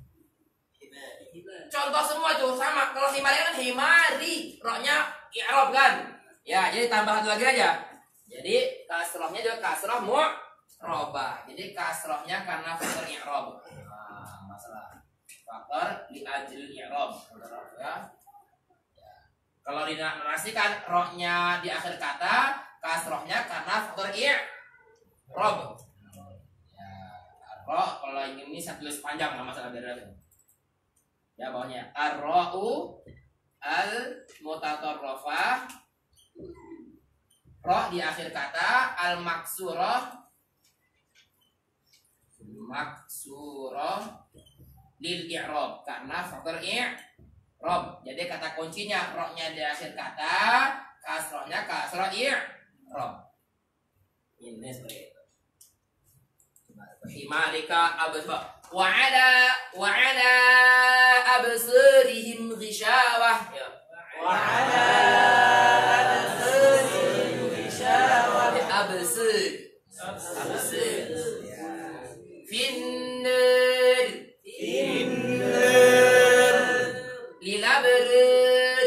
Speaker 1: Contoh semua itu sama. Kalau himarik kan himari, roknya i'rab kan. Ya, jadi tambah satu lagi aja. Jadi kasrohnya juga kasroh mu'rabah. Jadi kasrohnya karena faktor i'rab. Nah, masalah faktor di ajil i'rab. Ya. Kalau dinarasikan roknya di akhir kata, kasrohnya karena faktor i'rab. Ya, roh kalau ini satu tulis panjang nggak masalah dari ya bawahnya ar-ra'u al-mutatarrafah, roh di akhir kata, al-maksurah lil i'rab karena faktor i'rab. Jadi kata kuncinya rohnya di akhir kata, kasrohnya kasroh i'rab. Ini seperti itu. Himalika absar wa ala absarihim ghishawah.
Speaker 2: Wa ala absarihim ghishawah.
Speaker 1: Absar. Finnar. Lilabrar.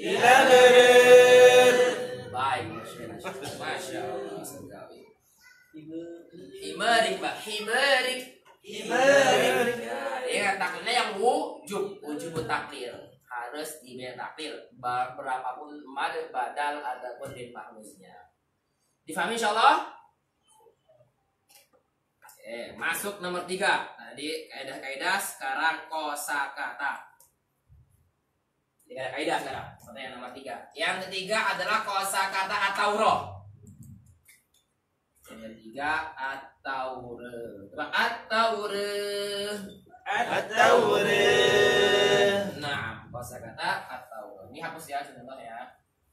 Speaker 1: Baik, Masya Allah sekali. Himarik, Pak. Himarik. Ya, taklilnya yang wujub taklil. Harus dibayar taklil. Berapapun mad, badal, ataupun din mahmusnya. Difahami insyaallah? Masuk nomor 3. Tadi kaidah-kaidah, sekarang kosakata. Kaidah sekarang. Pertanyaan nomor 3. Yang ketiga adalah kosakata atau roh. Yang ketiga at-taurah. At-taurah. Nah, kosakata at-taurah. Ini hapus ya contoh ya.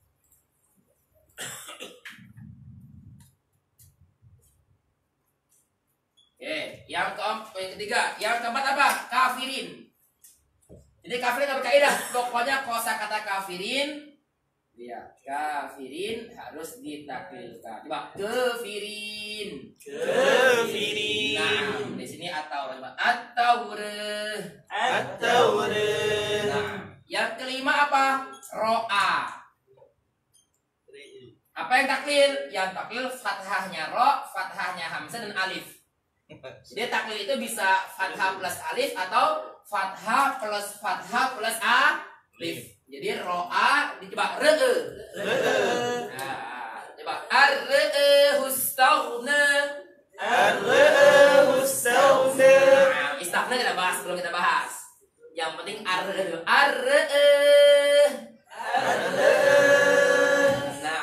Speaker 1: Oke, yang ketiga, yang keempat apa? Kafirin. Jadi kafirin apa kaidah? Pokoknya kosakata kafirin, ya, kafirin harus ditaklilkan. Coba kafirin. Nah, di sini at-taurah. At-taurah. Nah, yang kelima apa? Ro'a. Apa yang taklil? Yang taklil fathahnya ro, fathahnya hamzah dan alif. Jadi taklil itu bisa fathah plus alif atau fathah plus alif. Jadi ro'a dicoba re'e. Nah, coba ar-re'e hustaghna.
Speaker 2: Ar-re'e hustaghna.
Speaker 1: Nah, istaghna kita bahas belum kita bahas. Yang penting ar-re'e dulu. Ar-re'e. Nah,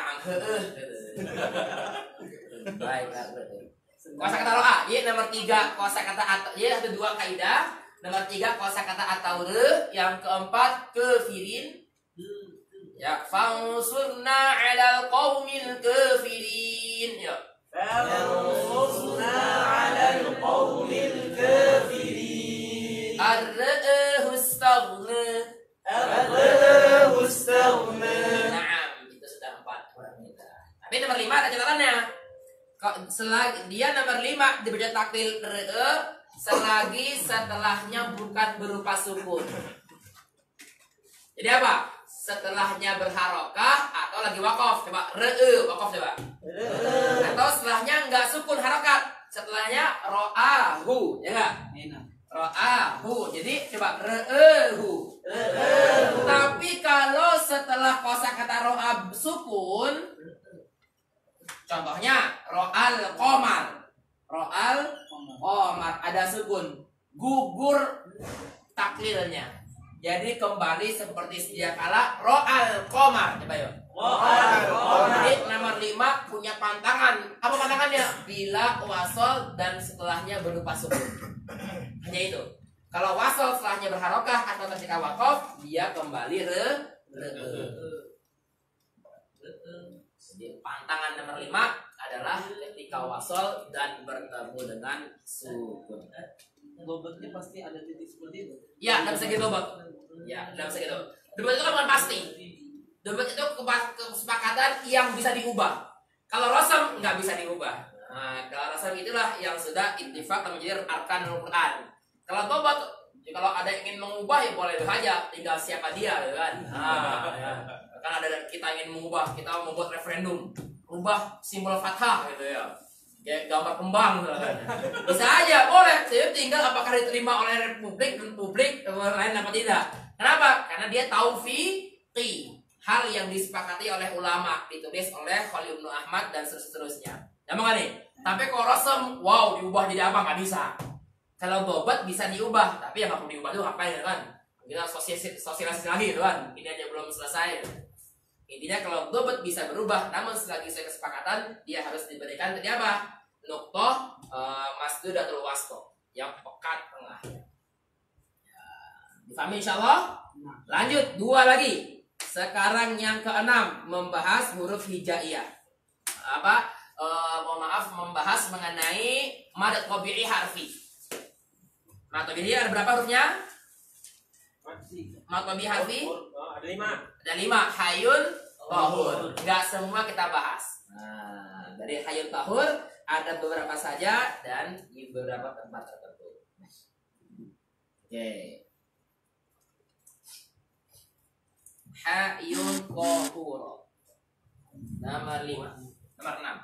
Speaker 1: baik, ar-re'e. Kosakata ro'a, ya nomor 3 kosakata atau ya ada 2 kaidah. Nomor 3 kosakata atau re, yang keempat kefirin. Ya, fansurna 'alal qaumil kafirin. Ya.
Speaker 2: Fansurna 'alal qaumil kafirin.
Speaker 1: Ar-re'e hustaghna.
Speaker 2: Ar-re'e hustaghna.
Speaker 1: Naam, itu sudah 4 orang kita. Tapi nomor 5 ada catatannya. Selagi dia nomor 5 dibaca taklil re'e selagi setelahnya bukan berupa sukun. Jadi apa? Setelahnya berharokah atau lagi wakaf. Coba re'e wakaf coba. Atau setelahnya enggak sukun harokat. Setelahnya ro'ahu, ya enggak? Ro'ahu. Jadi coba re'ehu. Tapi kalau setelah kosakata ro'a sukun, contohnya ro'al qamar. Ro'al qamar ada sukun. Gugur taklilnya. Jadi kembali seperti sedia kala ro'al qamar. Coba yuk. Jadi nomor 5 punya pantangan. Apa pantangannya? Bila wasol dan setelahnya berupa sukun. Hanya itu. Kalau wasol setelahnya berharokah atau ketika wakaf, dia kembali re. Jadi pantangan nomor 5 adalah ketika wasol dan bertemu dengan sukun.
Speaker 3: Dobetnya pasti ada titik seperti itu.
Speaker 1: Ya, tidak bisa gitu, Bang. Ya, tidak bisa gitu. Dobet itu kan bukan pasti. Dobet itu kesepakatan yang bisa diubah. Kalau rasam nggak bisa diubah. Nah, kalau rasam itulah yang sudah ittifaq menjadi arkanul Quran. Kalau dobet, kalau ada yang ingin mengubah ya boleh saja, tinggal siapa dia, ya kan? Nah, ya. Kan ada kita ingin mengubah, kita mau membuat referendum, ubah simbol fathah gitu ya. Kayak gambar kembang gitu kan. Bisa aja, boleh. Jadi tinggal apakah diterima oleh republik dan publik lain apa tidak. Kenapa? Karena dia taufiqi, hal yang disepakati oleh ulama, ditulis oleh Khalil bin Ahmad dan seterusnya. Gampang kan nih? Tapi kalau rasem, wow, diubah jadi apa? Nggak bisa. Kalau dobat bisa diubah, tapi yang nggak perlu diubah itu ngapain kan? Kita sosialisasi lagi gitu kan? Ini aja belum selesai. Intinya kalau dobat bisa berubah, namun selagi sesuai kesepakatan, dia harus diberikan tadi apa? Nuqtoh masdudatul wasto, yang pekat tengah. Ya, difahami insyaallah? Lanjut 2 lagi. Sekarang yang ke-6 membahas huruf hijaiyah. Apa? Membahas mengenai mad tabi'i harfi. Mad tabi'i ada berapa hurufnya? Mad tabi'i harfi?
Speaker 2: Ada 5.
Speaker 1: Ada 5. Hayun, tahur. Enggak semua kita bahas. Nah, dari hayun tahur ada beberapa saja dan di beberapa tempat tertentu. Oke. Hayun tahur. Nomor 5. Nomor 6.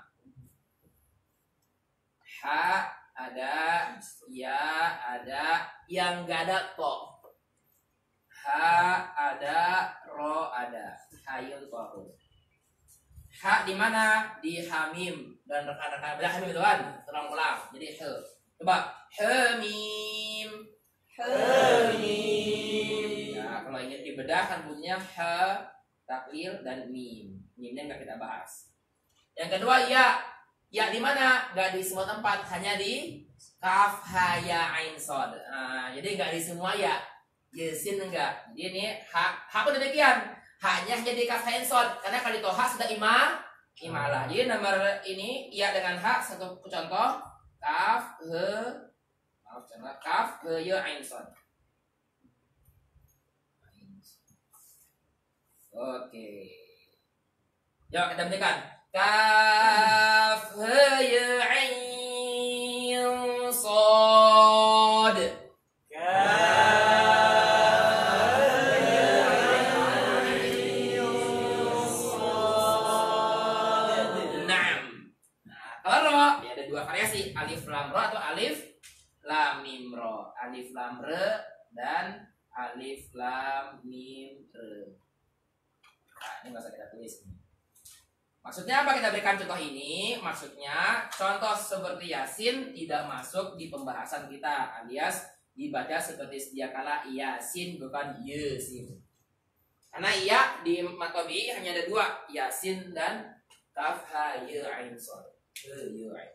Speaker 1: Ha ada, ya ada, yang enggak ada to. Ha ada, ro ada. Hayun tahur. Ha di mana? Di hamim dan rekan-rekan belajar hamim itu kan? Ulang-ulang. Jadi he. Coba hamim. Hamim. Nah, kalau ingin dibedah kan bunyinya ha, taklil dan mim. Mimnya nggak kita bahas. Yang kedua ya. Ya di mana? Nggak di semua tempat, hanya di kaf, ha, ya, ain, shad. Nah, jadi nggak di semua ya. Yesin enggak. Jadi ini ha pun demikian. Hanya jadi kaf ha shad karena kalau itu ha sudah imalah. Jadi nomor ini ya dengan ha satu contoh kaf ya ain shad. Oke. Yuk kita berikan kaf ya ain shad. Alif lam ro atau alif lam mim ro. alif lam re dan alif lam mim re. Nah, ini nggak usah kita tulis. Maksudnya apa kita berikan contoh ini? Maksudnya contoh seperti Yasin tidak masuk di pembahasan kita, alias dibaca seperti sedia kala Yasin bukan Yasin. Karena iya di matobi hanya ada dua, Yasin dan kaf ha ya ain shad. Ya ain.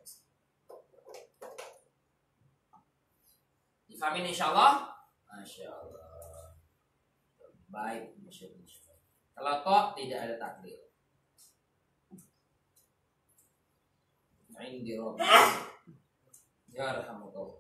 Speaker 1: Difahami insyaallah? Masyaallah. Baik, masyaallah. Kalau kok tidak ada takdir. Indi Rabb. Ya rahmatullah.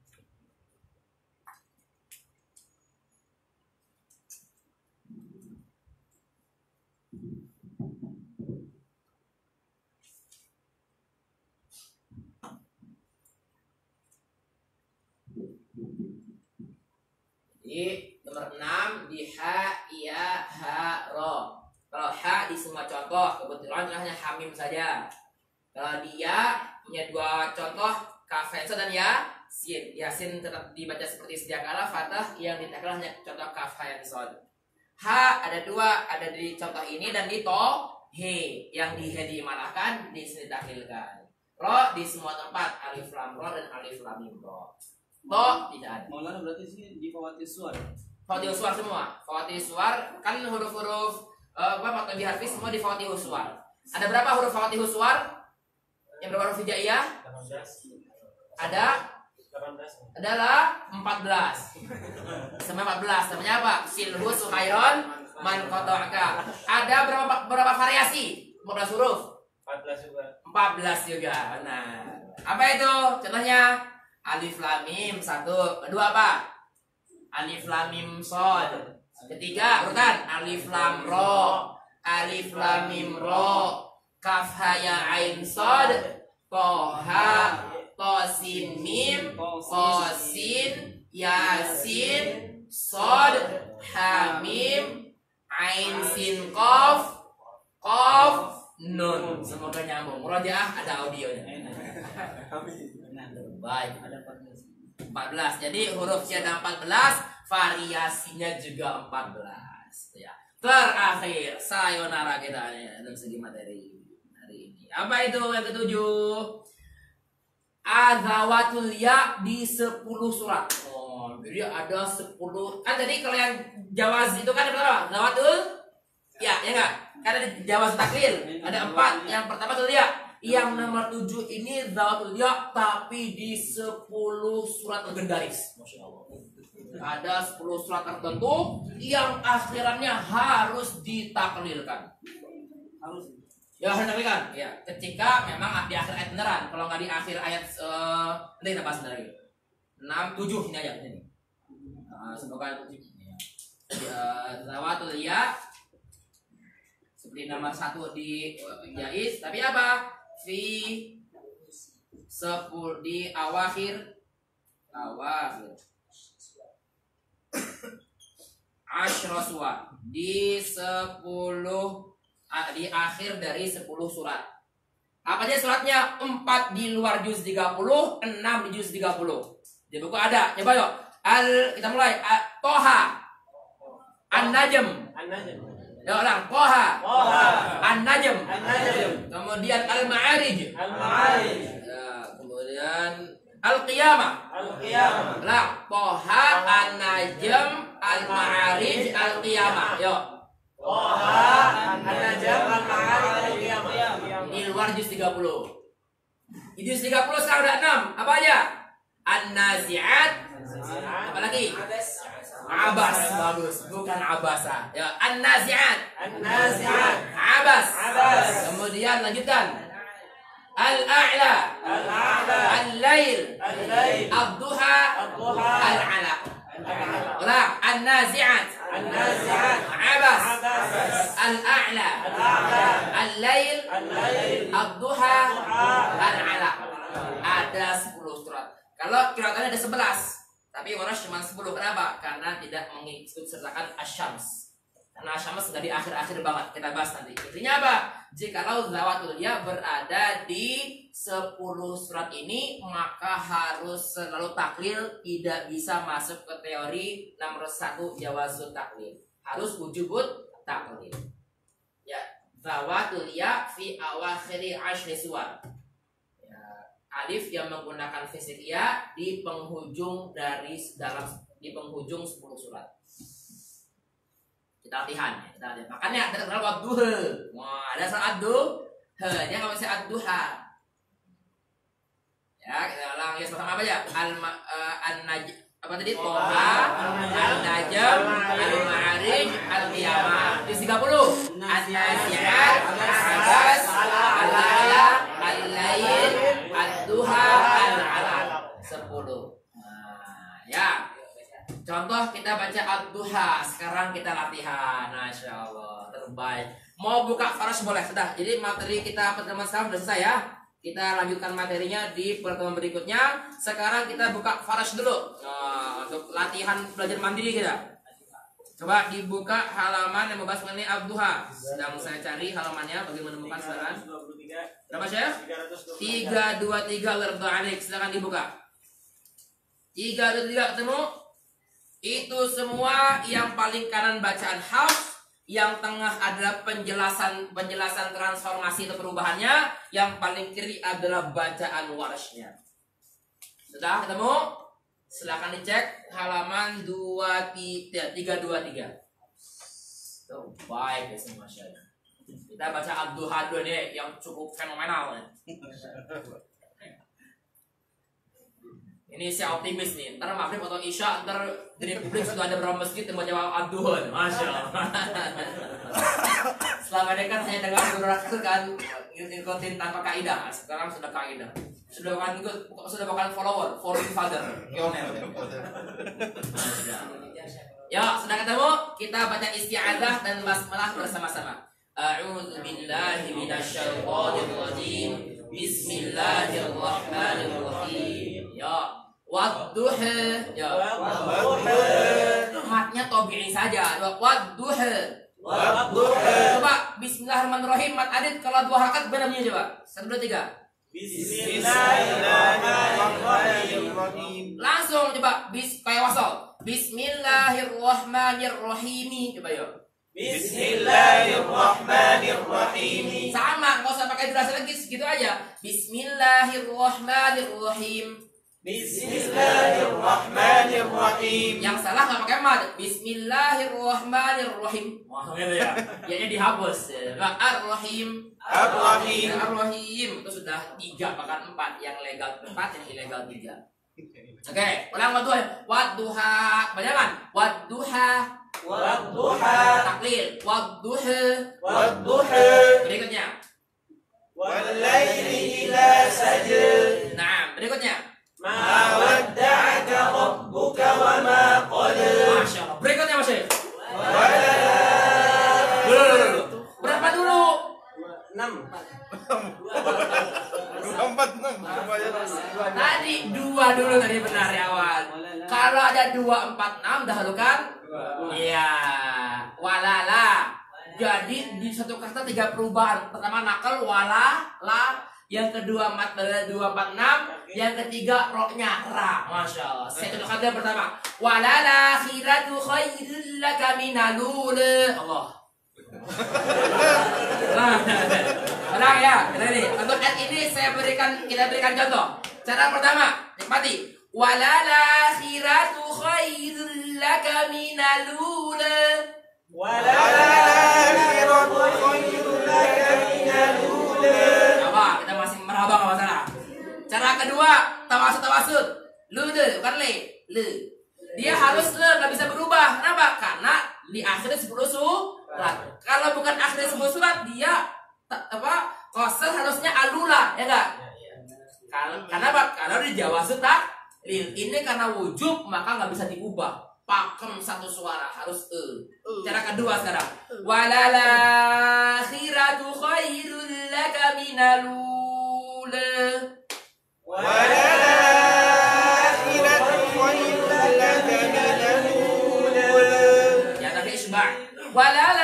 Speaker 1: Jadi nomor 6 di ha, ya, ha, ro. Kalau ha di semua contoh, kebetulan hanya hamim saja. Kalau dia punya dua contoh, kaf dan ya, sin. Yasin tetap dibaca seperti sedia kala, fathah yang ditakril hanya contoh kaf ha yang shad. Ha ada dua, ada di contoh ini dan di to he. Yang di he dimalahkan, di sini ditakrilkan. Ro di semua tempat, alif lam ro dan alif lam mim ro. To tidak ada.
Speaker 3: Maulana berarti sih di fawatir suar.
Speaker 1: Fawatir suar semua. Fawatir suar kan huruf-huruf matobi harfi semua di fawatir suar. Ada berapa huruf fawatir suar? Yang berapa huruf hijaiyah?
Speaker 2: 18.
Speaker 1: Ada
Speaker 2: 18.
Speaker 1: adalah 14. Sampai 14. Namanya apa? Silhu suhairon man qata'aka. Ada berapa variasi? 14 huruf.
Speaker 2: 14 juga.
Speaker 1: 14 juga. Nah, apa itu? Contohnya alif lam mim 1. Kedua apa? Alif lam mim shad. Ketiga urutan alif lam ro, alif lam mim ro, kaf ha ya ain shad, to ha, to sin mim, to sin, yasin, shad, ha mim, ain sin qaf, qaf, nun. Semoga nyambung. Murojaah ada audionya. Baik,
Speaker 3: Ada 14.
Speaker 1: 14. Jadi hurufnya ada 14, variasinya juga 14 ya. Terakhir sayonara kita dalam segi materi hari ini. Apa itu yang ketujuh? Adzawatul ya di 10 surat. Oh, jadi ada 10. Kan tadi kalau yang jawaz itu kan ada berapa? Zawatul ya, ya enggak? Kan ada jawaz taklil, ada 4. Yang pertama tuh ya. Yang nomor 7 ini zawatul ya tapi di 10 surat legendaris. Masya Allah. Ada 10 surat tertentu yang akhirannya harus ditaklilkan.
Speaker 3: Harus.
Speaker 1: Ya harus ditaklilkan. Ya, ketika memang di akhir ayat beneran. Kalau nggak di akhir ayat nanti kita bahas lagi. 6, 7 ini aja ini. Semoga 7 ya. Zawatul ya seperti nomor 1 di Jais, tapi apa? Fi 10 di awakhir Asyra surat di 10 di akhir dari 10 surat. Apa aja suratnya? 4 di luar juz 30, 6 di juz 30. Di buku ada. Coba yuk. Kita mulai. Toha, An-Najm. Ya ulang. Toha, An-Najm. Kemudian Al-Ma'arij. Ya, kemudian Al-Qiyamah. Lah, Toha, An-Najm, Al-Ma'arij, Al-Qiyamah. Yuk. Di luar juz 30. Di juz 30 sekarang udah 6. Apa aja? An-Nazi'at. Apa lagi? Abas. Bagus. Bukan abasa. Ya, An-Nazi'at. Abas. Kemudian lanjutkan. Al-A'la. Al-Lail. Ad-Duha. Al-Alaq. Ulang. An-Nazi'at. Abas. Al-A'la. Al-Lail. Ad-Duha. Al-Alaq. Ada 10 surat. Kalau kira-kira ada 11, tapi Warash cuma 10. Kenapa? Karena tidak mengikut sertakan asyams. Karena syams sudah di akhir-akhir banget, kita bahas nanti. Intinya apa? Jikalau zawatul ya berada di 10 surat ini, maka harus selalu taklil, tidak bisa masuk ke teori nomor 1 jawazut taklil. Harus wujubut taklil. Ya, zawatul ya fi awakhiri 10 suwar. Ya, alif yang menggunakan fisik ya di penghujung di penghujung 10 surat. Kita latihan. Makanya ada terkenal wadduha. Wah, ada saat duha. Dia nggak bisa ad-duha. Ya, kita ulang ya sama apa ya? Apa tadi? Toha, al-najm, al-ma'arij, al-qiyamah. Di 30. An-nazi'at, al-abas, al-aya, al-lail, ad-duha, al-alaq. 10. Nah, ya. Contoh kita baca ad-duha. Sekarang kita latihan. Masya Allah, terbaik. Mau buka faras boleh, sudah. Jadi materi kita pertemuan sekarang sudah selesai ya. Kita lanjutkan materinya di pertemuan berikutnya. Sekarang kita buka faras dulu. Nah, untuk latihan belajar mandiri kita. Coba dibuka halaman yang membahas mengenai ad-duha. Sedang saya cari halamannya bagi menemukan sekarang. Berapa Syekh? 323 Lerdo Alik. Silakan dibuka. 323 ketemu? Itu semua yang paling kanan bacaan Hafs, yang tengah adalah penjelasan transformasi atau perubahannya, yang paling kiri adalah bacaan warsnya. Sudah ketemu? Silakan dicek halaman 323. Tuh, baik ya semua Masya. Kita baca ad-duha dulu nih yang cukup fenomenal. Ini saya optimis nih, ntar maghrib atau isya, ntar di Republik sudah ada berapa masjid yang baca ad-duha. Masya Allah. Selama ini kan hanya dengar guru rasul kan ngikutin tanpa kaidah. Sekarang sudah kaidah. Sudah bukan follower, following father, pioner. Ya, sudah ketemu? Kita baca isti'adzah dan basmalah bersama-sama. A'udzu billahi minasyaitonir rajim. Bismillahirrahmanirrahim. Ya. Wadduha. Ya. Matnya tabi'i saja. Wadduha. Coba bismillahirrahmanirrahim. Mat adid kalau 2 rakaat benar bunyinya coba. 1 2 3. Bismillahirrahmanirrahim. Langsung coba kayak wasal. Bismillahirrahmanirrahim. Coba yuk. Bismillahirrahmanirrahim. Sama, nggak usah pakai durasi lagi, segitu aja. Bismillahirrahmanirrahim. Bismillahirrahmanirrahim. Yang salah nggak pakai mad. Bismillahirrahmanirrahim. Wah, gitu ya. Ya dihapus. Ar-Rahim. Ar-Rahim. Itu sudah 3 bahkan 4. Yang legal 4, yang ilegal 3. Oke, ulang wadduha. Wadduha. Bacakan. Wadduha. Taklil. Wadduha. Berikutnya.
Speaker 4: Wal-laili idza sajad.
Speaker 1: Nah, berikutnya.
Speaker 4: Ma wadda'aka rabbuka wa ma qala.
Speaker 1: Masya Allah. Berikutnya Mas Syekh.
Speaker 4: Dulu.
Speaker 1: Berapa dulu?
Speaker 3: 6.
Speaker 4: 246.
Speaker 1: Tadi 2 dulu tadi benar ya awal. Kalau ada 246 dahulukan. Iya. Walala. Jadi di satu kata 3 perubahan. Pertama nakal wala la. Yang kedua mat 246, yang ketiga roknya ra. Masya Allah. Saya contohkan yang pertama. Walala akhiratu khairul laka minal ula. Allah. Ulang ya. Untuk ayat ini kita berikan contoh. Cara pertama, nikmati. Walala akhiratu khairul laka minal ula. Coba kita masih meraba nggak masalah. Cara kedua tawasud. Lu bukan le. Dia harus le, nggak bisa berubah. Kenapa? Karena di akhirnya 10 surat. Kalau bukan akhirnya 10 surat dia qasar harusnya alula, ya enggak? Karena apa? Karena di jawazut taklil. Ini karena wujub maka nggak bisa diubah. Pakem satu suara harus Cara kedua sekarang. Walal akhiratu khairul laka minal ula.
Speaker 4: Walal akhiratu khairul laka minal ula.
Speaker 1: Ya tadi isba'. Walal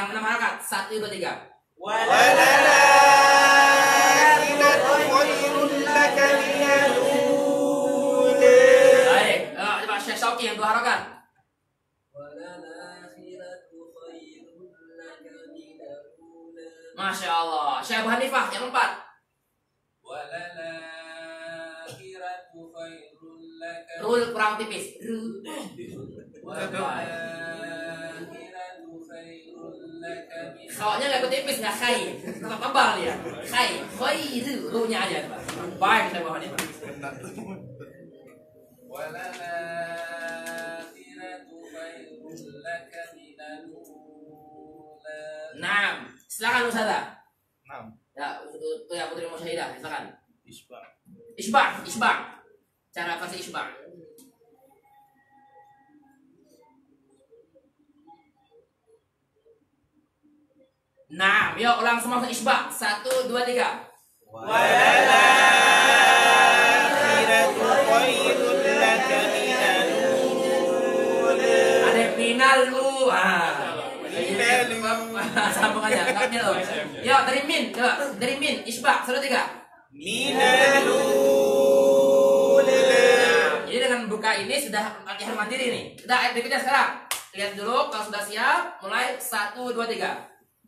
Speaker 1: yang 6 harakat. 1, 2, 3.
Speaker 4: وللآخرة خير لك من الأولى.
Speaker 1: Baik. Coba Syekh Syauqi yang 2 harakat. Masya Allah. Syekh Abu Hanifah yang 4. Rul kurang tipis. Soalnya nggak ikut tipis, nggak khai. Tetap tebal dia. Khai. Khairu. Runya aja. Baik, Syekh Abu Hanifah. Nah, silakan Ustazah. Ya, untuk yang putri musyahidah, silakan. Isbah. Cara kasih isbah. Nah, yuk ulang semua isbah. 1, 2, 3.
Speaker 4: وللآخرة خير لك من الأولى.
Speaker 1: Ada finalu. Sambung aja, enggak milu. Yuk, dari min, coba. Dari min, isbah. 1, 2, 3.
Speaker 4: من الأولى.
Speaker 1: Jadi dengan buka ini sudah latihan mandiri nih. Kita ayat berikutnya sekarang. Lihat dulu kalau sudah siap. Mulai 1, 2, 3.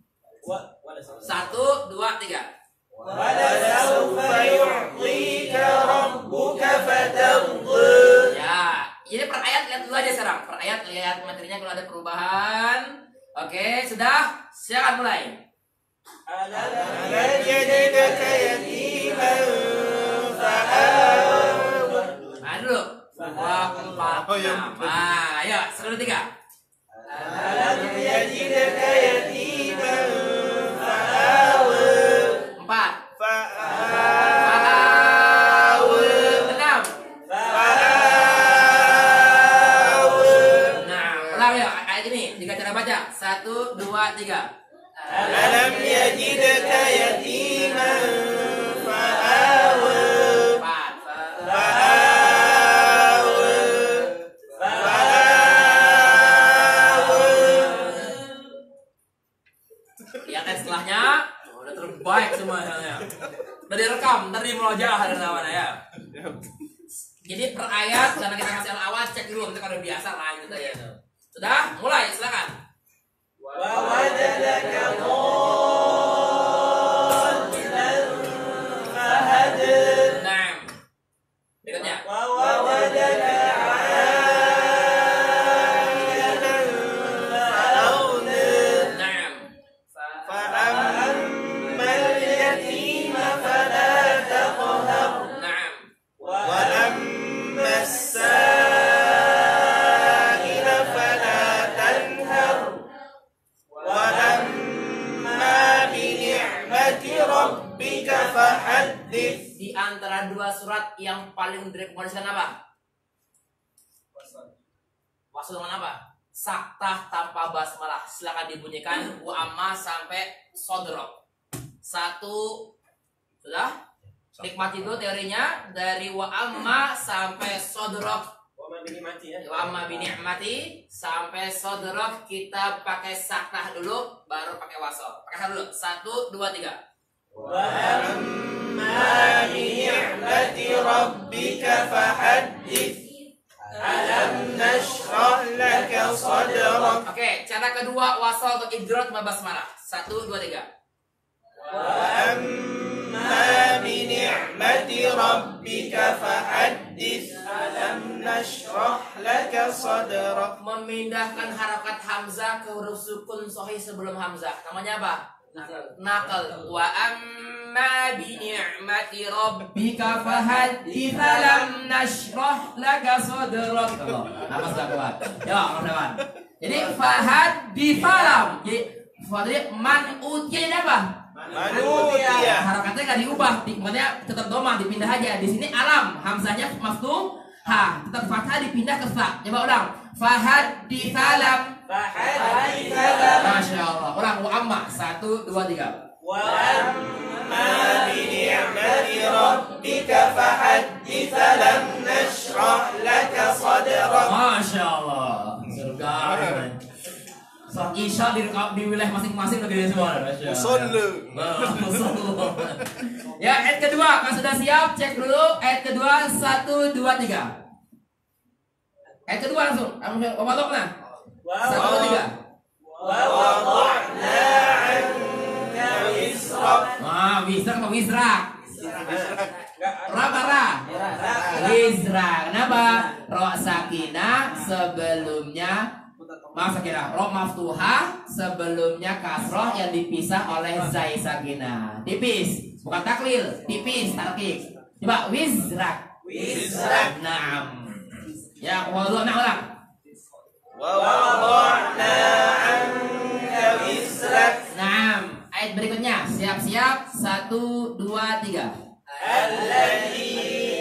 Speaker 1: 1, 2, 3.
Speaker 4: ولسوف يعطيك ربك فترضى.
Speaker 1: Ya, jadi per ayat lihat dulu aja sekarang. Per ayat lihat materinya kalau ada perubahan. Oke, sudah? Silakan mulai.
Speaker 4: ألم يجدك يتيما فآوى.
Speaker 1: Nah, dulu. 2, 4, 6. Nah, ayo, 1, 2, 3.
Speaker 4: ألم يجدك يتيما فآوى.
Speaker 1: 4.
Speaker 4: فآوى.
Speaker 1: 6.
Speaker 4: فآوى.
Speaker 1: Nah, ulang ya ayat ini. 3 cara baca. 1, 2, 3.
Speaker 4: ألم يجدك يتيما فآوى.
Speaker 1: 4.
Speaker 4: فآوى. فآوى.
Speaker 1: Lihat setelahnya. Udah terbaik semuanya. Udah direkam, tadi murojaah dari mana ya. Jadi per ayat karena kita masih awal cek dulu nanti kalau biasa lanjut aja tuh. Sudah? Mulai, silakan.
Speaker 4: ووجدك ضالا فهدى.
Speaker 1: 6. Berikutnya.
Speaker 4: ووجدك عائلا فأغنى.
Speaker 1: 6.
Speaker 4: فأما اليتيم فلا تقهر.
Speaker 1: 6.
Speaker 4: وأما السائل فلا تنهر. وأما بنعمة ربك فحدث.
Speaker 1: Di antara 2 surat yang paling direkomendasikan apa? Wasal dengan apa? Saktah tanpa basmalah. Silakan dibunyikan wa amma sampai sodrok. 1. Sudah? Nikmati dulu teorinya dari wa amma sampai sodrok. Wa amma bini'mati sampai sodrok kita pakai saktah dulu baru pakai wasal. Pakai dulu. 1, 2, 3.
Speaker 4: وأما بنعمة ربك فحدث. ألم نشرح لك صدرك.
Speaker 1: Oke, cara kedua wasal untuk idrot sama basmalah. 1, 2, 3.
Speaker 4: وأما بنعمة ربك فحدث. ألم نشرح لك صدرك.
Speaker 1: Memindahkan harakat hamzah ke huruf sukun sahih sebelum hamzah. Namanya apa? Nakal. Wa amma bi ni'mati rabbika fahaddits lam nashrah laka sadrak. Apa sudah kuat? Ya, teman-teman. Jadi fahaddits lam. Jadi man utia apa?
Speaker 4: Manusia.
Speaker 1: Harakatnya nggak diubah, maksudnya tetap domah dipindah aja. Di sini alam, hamzahnya maftuh, ha, tetap fathah dipindah ke fa. Coba ulang. Fahaddits lam.
Speaker 4: فحدث لك.
Speaker 1: Masya Allah. Ulang wa amma. 1, 2, 3.
Speaker 4: وأما بنعمة ربك فحدث. لم نشرح لك صدرك.
Speaker 1: Masya Allah. Surga. Sholat Isya di wilayah masing-masing udah gede semua.
Speaker 4: Musallu.
Speaker 1: Ya, ayat kedua, kalau sudah siap cek dulu ayat kedua 1 2 3. Ayat kedua langsung. Obat nah. 1 2 3.
Speaker 4: Wa wada'na 'anka wisrak.
Speaker 1: Wah, wisrak apa wisrak? Ra. Wisrak. Kenapa? Ro sakinah sebelumnya sakinah. Ro maftuhah sebelumnya kasroh yang dipisah oleh zai sakinah. Tipis, bukan taklil, tipis, tarkik. Coba wisrak.
Speaker 4: Wisrak.
Speaker 1: Naam. Ya, wada'na ulang.
Speaker 4: Wa wada'na 'anka wisrak.
Speaker 1: Naam. Ayat berikutnya, siap-siap 1 2 3.
Speaker 4: Alladhi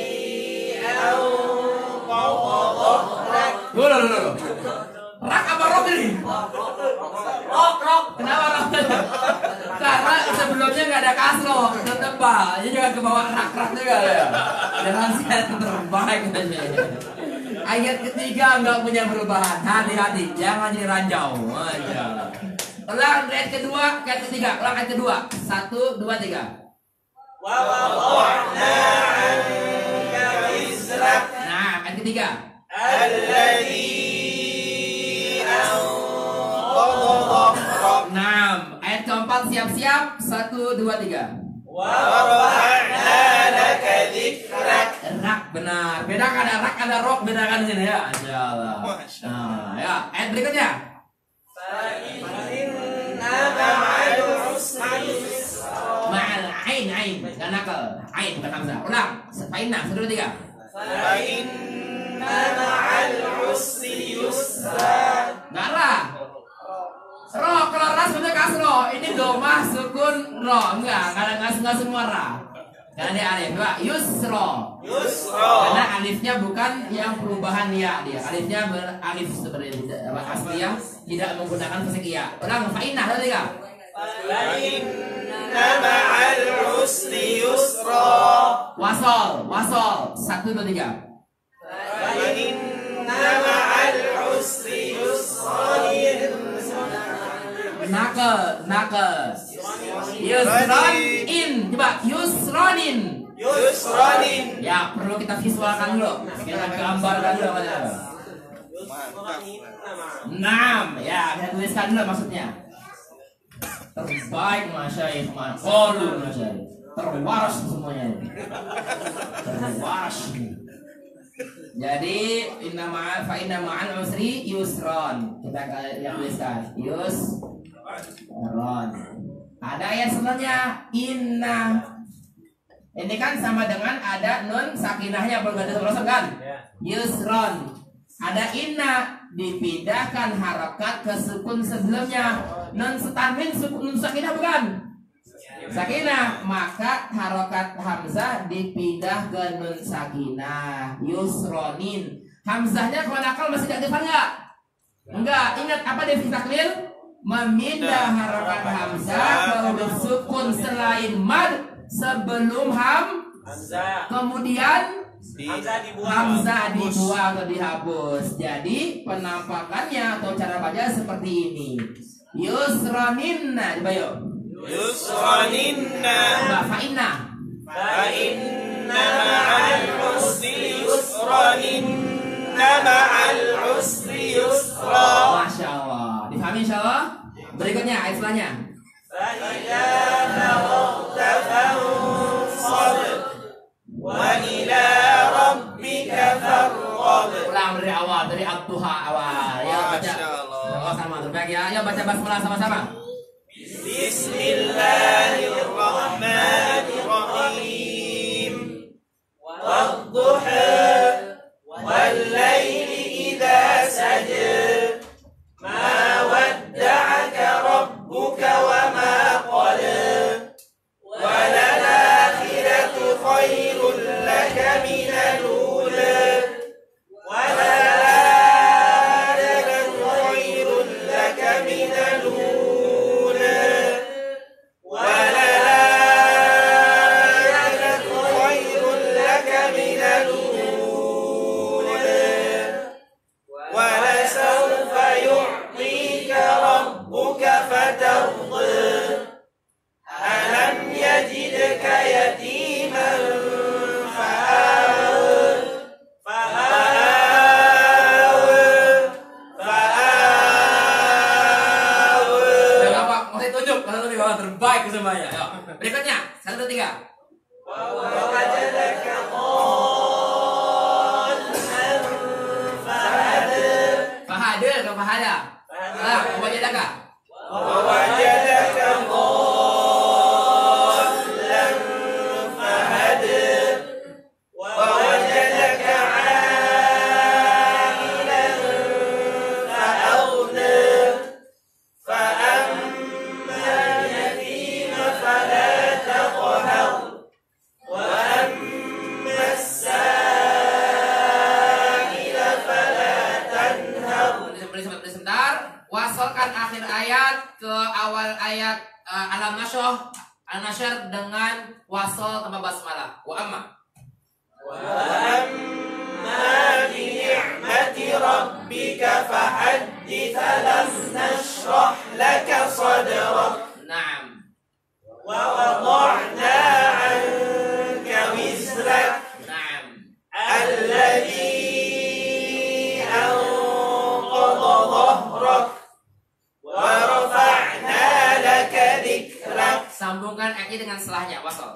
Speaker 4: anqadha dhahrak.
Speaker 1: Loh. Rak apa rok ini? Rok. Kenapa rok? Karena sebelumnya nggak ada kasro, tetep pak. Jadi jangan kebawa rak juga ya. Jangan siat terbaik aja. Ayat ketiga nggak punya perubahan. Hati-hati, jangan jadi ranjau. Aja. Ulang ayat kedua, ayat ketiga. Ulang ayat kedua. 1 2 3.
Speaker 4: Wa wada'na 'anka wisrak.
Speaker 1: Nah, ayat ketiga.
Speaker 4: Alladhi anqadha dhahrak.
Speaker 1: 6. Ayat keempat siap-siap 1 2 3.
Speaker 4: Wa rafa'na laka dhikrak.
Speaker 1: Rak benar. Bedakan ada rak ada rok bedakan di sini ya. Insyaallah. Nah, ya, ayat berikutnya.
Speaker 4: Fa inna ma'al usri yusra.
Speaker 1: Ma'al ain. Enggak nakal. Ain bukan hamzah. Ulang. Fainna 1 2 3.
Speaker 4: Fa inna ma'al usri yusra.
Speaker 1: Enggak Ro, kalau ras bener kasro. Ini domah sukun ro. Enggak semua ra. Karena dia alif. Coba yusro.
Speaker 4: Yusra.
Speaker 1: Karena alifnya bukan yang perubahan ya dia. Alifnya beralif seperti aslinya tidak menggunakan fasik ya. Ulang fainna 1 2 3.
Speaker 4: Fa inna ma'al usri yusra.
Speaker 1: Wasol 1 2 3.
Speaker 4: Fa inna ma'al usri yusra.
Speaker 1: Nakal. Yusronin. Coba yusronin.
Speaker 4: Yusranin.
Speaker 1: Ya perlu kita visualkan dulu. Kita gambarkan dulu. Enam. Ya kita tuliskan dulu maksudnya. Terbaik masyaih. Kolu masyaih. Terwaras semuanya. Terwaras. Jadi inna ma'al usri yusron. Kita yang tuliskan yusron. Ada ayat sebenarnya inna. Ini kan sama dengan ada nun sakinahnya berganti sama kan? Yusron. Ada inna dipindahkan harokat ke sukun sebelumnya. Nun tanwin nun sakinah bukan? Sakinah, maka harokat hamzah dipindah ke nun sakinah. Yusronin. Hamzahnya kalau nakal masih tidak depan nggak? Enggak. Ingat apa definisi taklil? Memindah harokat hamzah ke huruf sukun selain mad sebelum
Speaker 4: Hamzah.
Speaker 1: kemudian
Speaker 4: Hamzah
Speaker 1: dibuang atau dihapus. Jadi penampakannya atau cara baca seperti ini. Yusroninna. Coba yuk.
Speaker 4: Yusraninna.
Speaker 1: Fa'inna.
Speaker 4: Fa inna ma'al usri yusraninna ma'al usri yusra.
Speaker 1: Masya Allah. Difahami insya Allah. Berikutnya ayat selanjutnya.
Speaker 4: Fa idza faragta fansab wa ila rabbika farghab.
Speaker 1: Ulang dari awal, dari Abduha awal. Ya baca. Sama-sama terbaik ya. Ya baca basmalah sama-sama.
Speaker 4: Bismillahirrahmanirrahim. Wadduha wal laili idza saja. Ma wadda'aka rabbuka wa ma qala. Wa lal akhiratu khairul laka minal ula. Wa lal akhiratu khairul laka minal ula.
Speaker 1: Kalau lebih bawah terbaik semuanya. Ayo. Berikutnya 1, 2, 3.
Speaker 4: ووجدك ضالا فهدى
Speaker 1: Fahada ke fahada? Ah, wajadaka.
Speaker 4: ووجدك ضالا فهدى ووجدك عائلا فأغنى فأما اليتيم فلا تقهر وأما السائل فلا تنهر.
Speaker 1: Berhenti sebentar. Wasalkan akhir ayat ke awal ayat Al-Nasyr dengan wasal tanpa basmalah. Wa amma.
Speaker 4: وأما بنعمة ربك فحدث ألم نشرح لك صدرك
Speaker 1: Naam.
Speaker 4: ووضعنا عنك وزرك
Speaker 1: Naam.
Speaker 4: الذي أنقض ظهرك ورفعنا لك ذكرك
Speaker 1: Sambungkan ayat dengan setelahnya wasal.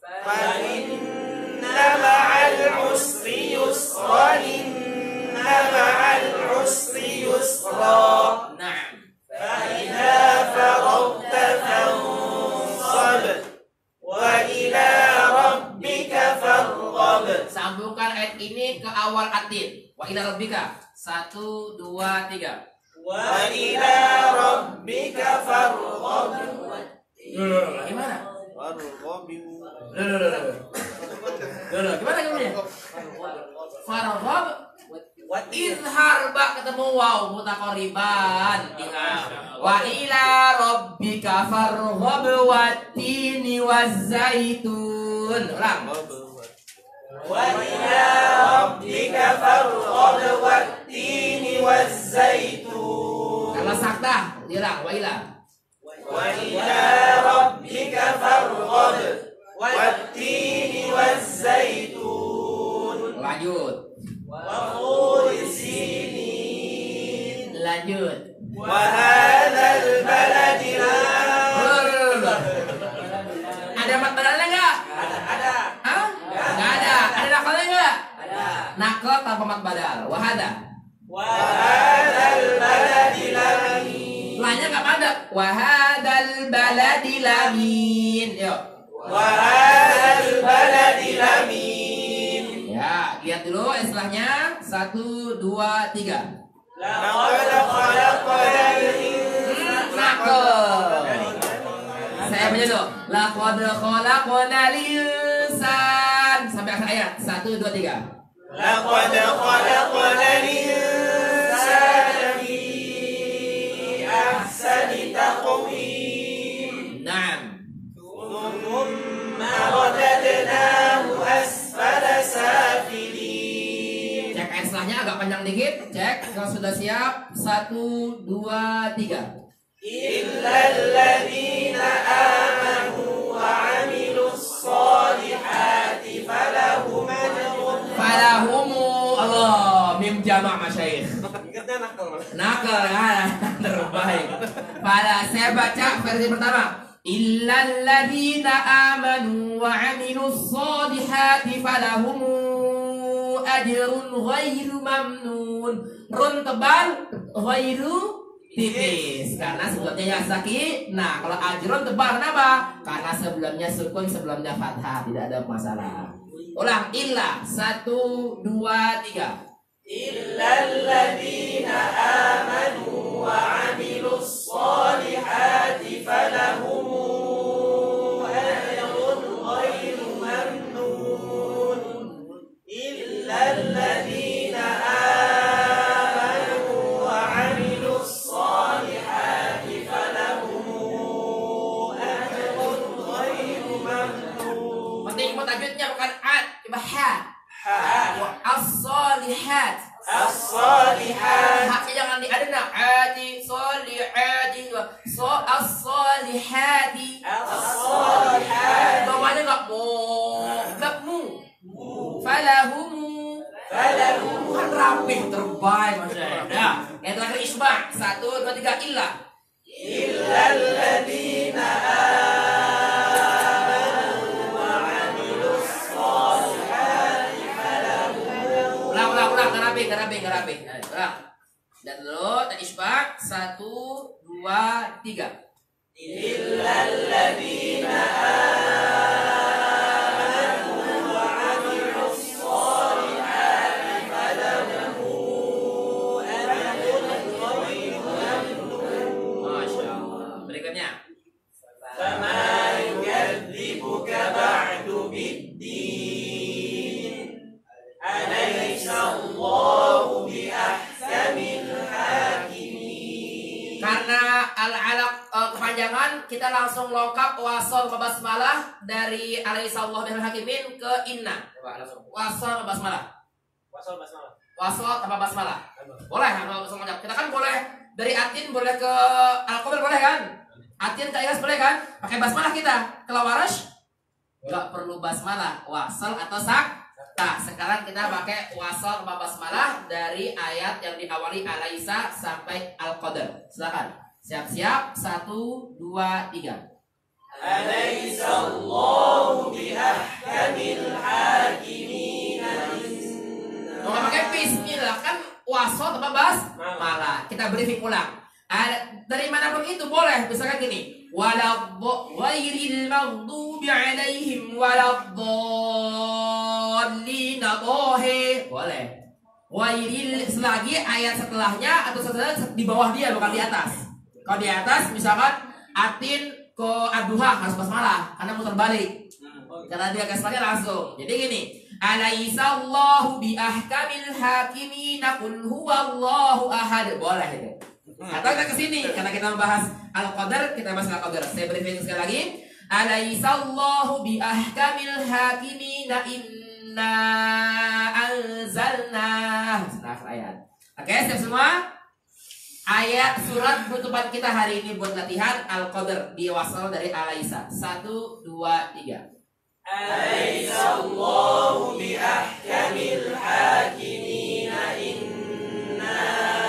Speaker 4: فإن مع العسر يسرا إن مع العسر يسرا
Speaker 1: Naam.
Speaker 4: فإذا فرغت فانصب وإلى ربك فارغب.
Speaker 1: Sambungkan ayat ini ke awal atin. Wa ila rabbika. 1, 2, 3.
Speaker 4: وإلى ربك فارغب.
Speaker 1: Gimana?
Speaker 4: فارغب.
Speaker 1: Gimana gimana? Farghab izhar ba ketemu waw mutaqariban. Ingat. Wa ila rabbika farghab wattini wazzaitun. Ulang.
Speaker 4: وإلى ربك فارغب والتين والزيتون.
Speaker 1: Kalau sakta, diulang wa ila.
Speaker 4: وإلى ربك فارغب والتين والزيتون
Speaker 1: Lanjut.
Speaker 4: وطور سينين
Speaker 1: Lanjut.
Speaker 4: وهذا البلد
Speaker 1: Ada mat badalnya enggak?
Speaker 4: ada
Speaker 1: Hah? Enggak ada. Ada nakalnya enggak? Nakal tanpa mat badal. Wahada.
Speaker 4: وهذا البلد الأمين
Speaker 1: Lanya enggak padat. Wahadal baladi lamin. Yuk.
Speaker 4: وهذا البلد الأمين
Speaker 1: Ya, lihat dulu istilahnya. 1, 2, 3.
Speaker 4: لقد خلقنا الإنسان
Speaker 1: Nakal. Saya baca dulu. Laqad khalaqnal insan. Sampai akhir ayat. 1, 2, 3.
Speaker 4: لقد خلقنا الإنسان في أحسن تقويم
Speaker 1: Naam.
Speaker 4: ثم رددناه أسفل سافلين.
Speaker 1: Cek ayat setelahnya agak panjang dikit. Cek kalau sudah siap. 1, 2, 3.
Speaker 4: إلا الذين آمنوا وعملوا الصالحات فلهم أجر.
Speaker 1: Falahumu Allah mim jama' masyaikh.
Speaker 4: Ingatnya nakal.
Speaker 1: Nakal kan terbaik. Saya baca versi pertama. Illal ladzina amanu wa 'amilus solihati falahumu ajrun ghairu mamnun. Run tebal ghairu tipis karena sebelumnya ya sakit. Nah, kalau ajrun tebal kenapa? Karena sebelumnya sukun, sebelumnya fathah, tidak ada masalah. Ulang illa 1, 2, 3.
Speaker 4: إلا الذين آمنوا وعملوا الصالحات فلهم أجر غير ممنون. إلا الذين آمنوا وعملوا الصالحات فلهم أجر غير ممنون.
Speaker 1: Penting tajwidnya bukan ad, coba ha.
Speaker 4: ها
Speaker 1: As-solihat.
Speaker 4: الصالحات
Speaker 1: Haknya jangan diadena. Adi, solihati. As-solihati.
Speaker 4: الصالحات
Speaker 1: Bawahnya enggak mu. Falahumu.
Speaker 4: فلهم
Speaker 1: Kan rapih terbaik Mas. Ya, yang terakhir isma. 1, 2, 3 illa.
Speaker 4: إلا الذين الذين آمنوا وعملوا الصالحات فلهم أجر غير ممنون.
Speaker 1: Masya Allah. Berikutnya.
Speaker 4: فما يكذبك بعد بالدين أليس الله بأحكم الحاكمين.
Speaker 1: Karena al-alaq kepanjangan, kita langsung lokap wasol basmalah dari alaihissallahu bihal hakimin ke inna. Coba langsung. Wasol basmalah.
Speaker 2: Wasal basmalah.
Speaker 1: Wasol tanpa basmalah. Boleh langsung ngajak. Kita kan boleh dari atin boleh ke al-qabir boleh kan? Atin ke ikhlas boleh kan? Pakai basmalah kita. Kalau warash enggak perlu basmalah, wasol atau sakta. Sekarang kita pakai wasol tanpa basmalah dari ayat yang diawali alaisa sampai al-qadar. Silakan. Siap-siap. 1 2 3.
Speaker 4: أليس الله بأحكم الحاكمين.
Speaker 1: Kalau pakai bismillah kan wasol tanpa basmalah. Kita briefing ulang. Dari manapun itu boleh. Misalkan gini, waladh-ghairil maghdubi alaihim waladhdallin boleh. Ghairil selagi ayat setelahnya atau setelah di bawah dia bukan di atas. Kalau di atas misalkan atin ke aduha harus basmalah karena muter balik. Karena dia gaspalnya langsung. Jadi gini, alaihissallahu bi ahkamil hakimin qul huwallahu ahad. Boleh itu. Atau kita kesini karena kita membahas al-qadar, kita bahas al-qadar. Saya briefing sekali lagi. Alaihissallahu bi ahkamil hakimin inna anzalna. Nah, ayat. Oke, siap semua? Ayat surat penutupan kita hari ini buat latihan al-qadar di wasal dari alaisa. 1 2 3.
Speaker 4: أليس الله بأحكم الحاكمين إنا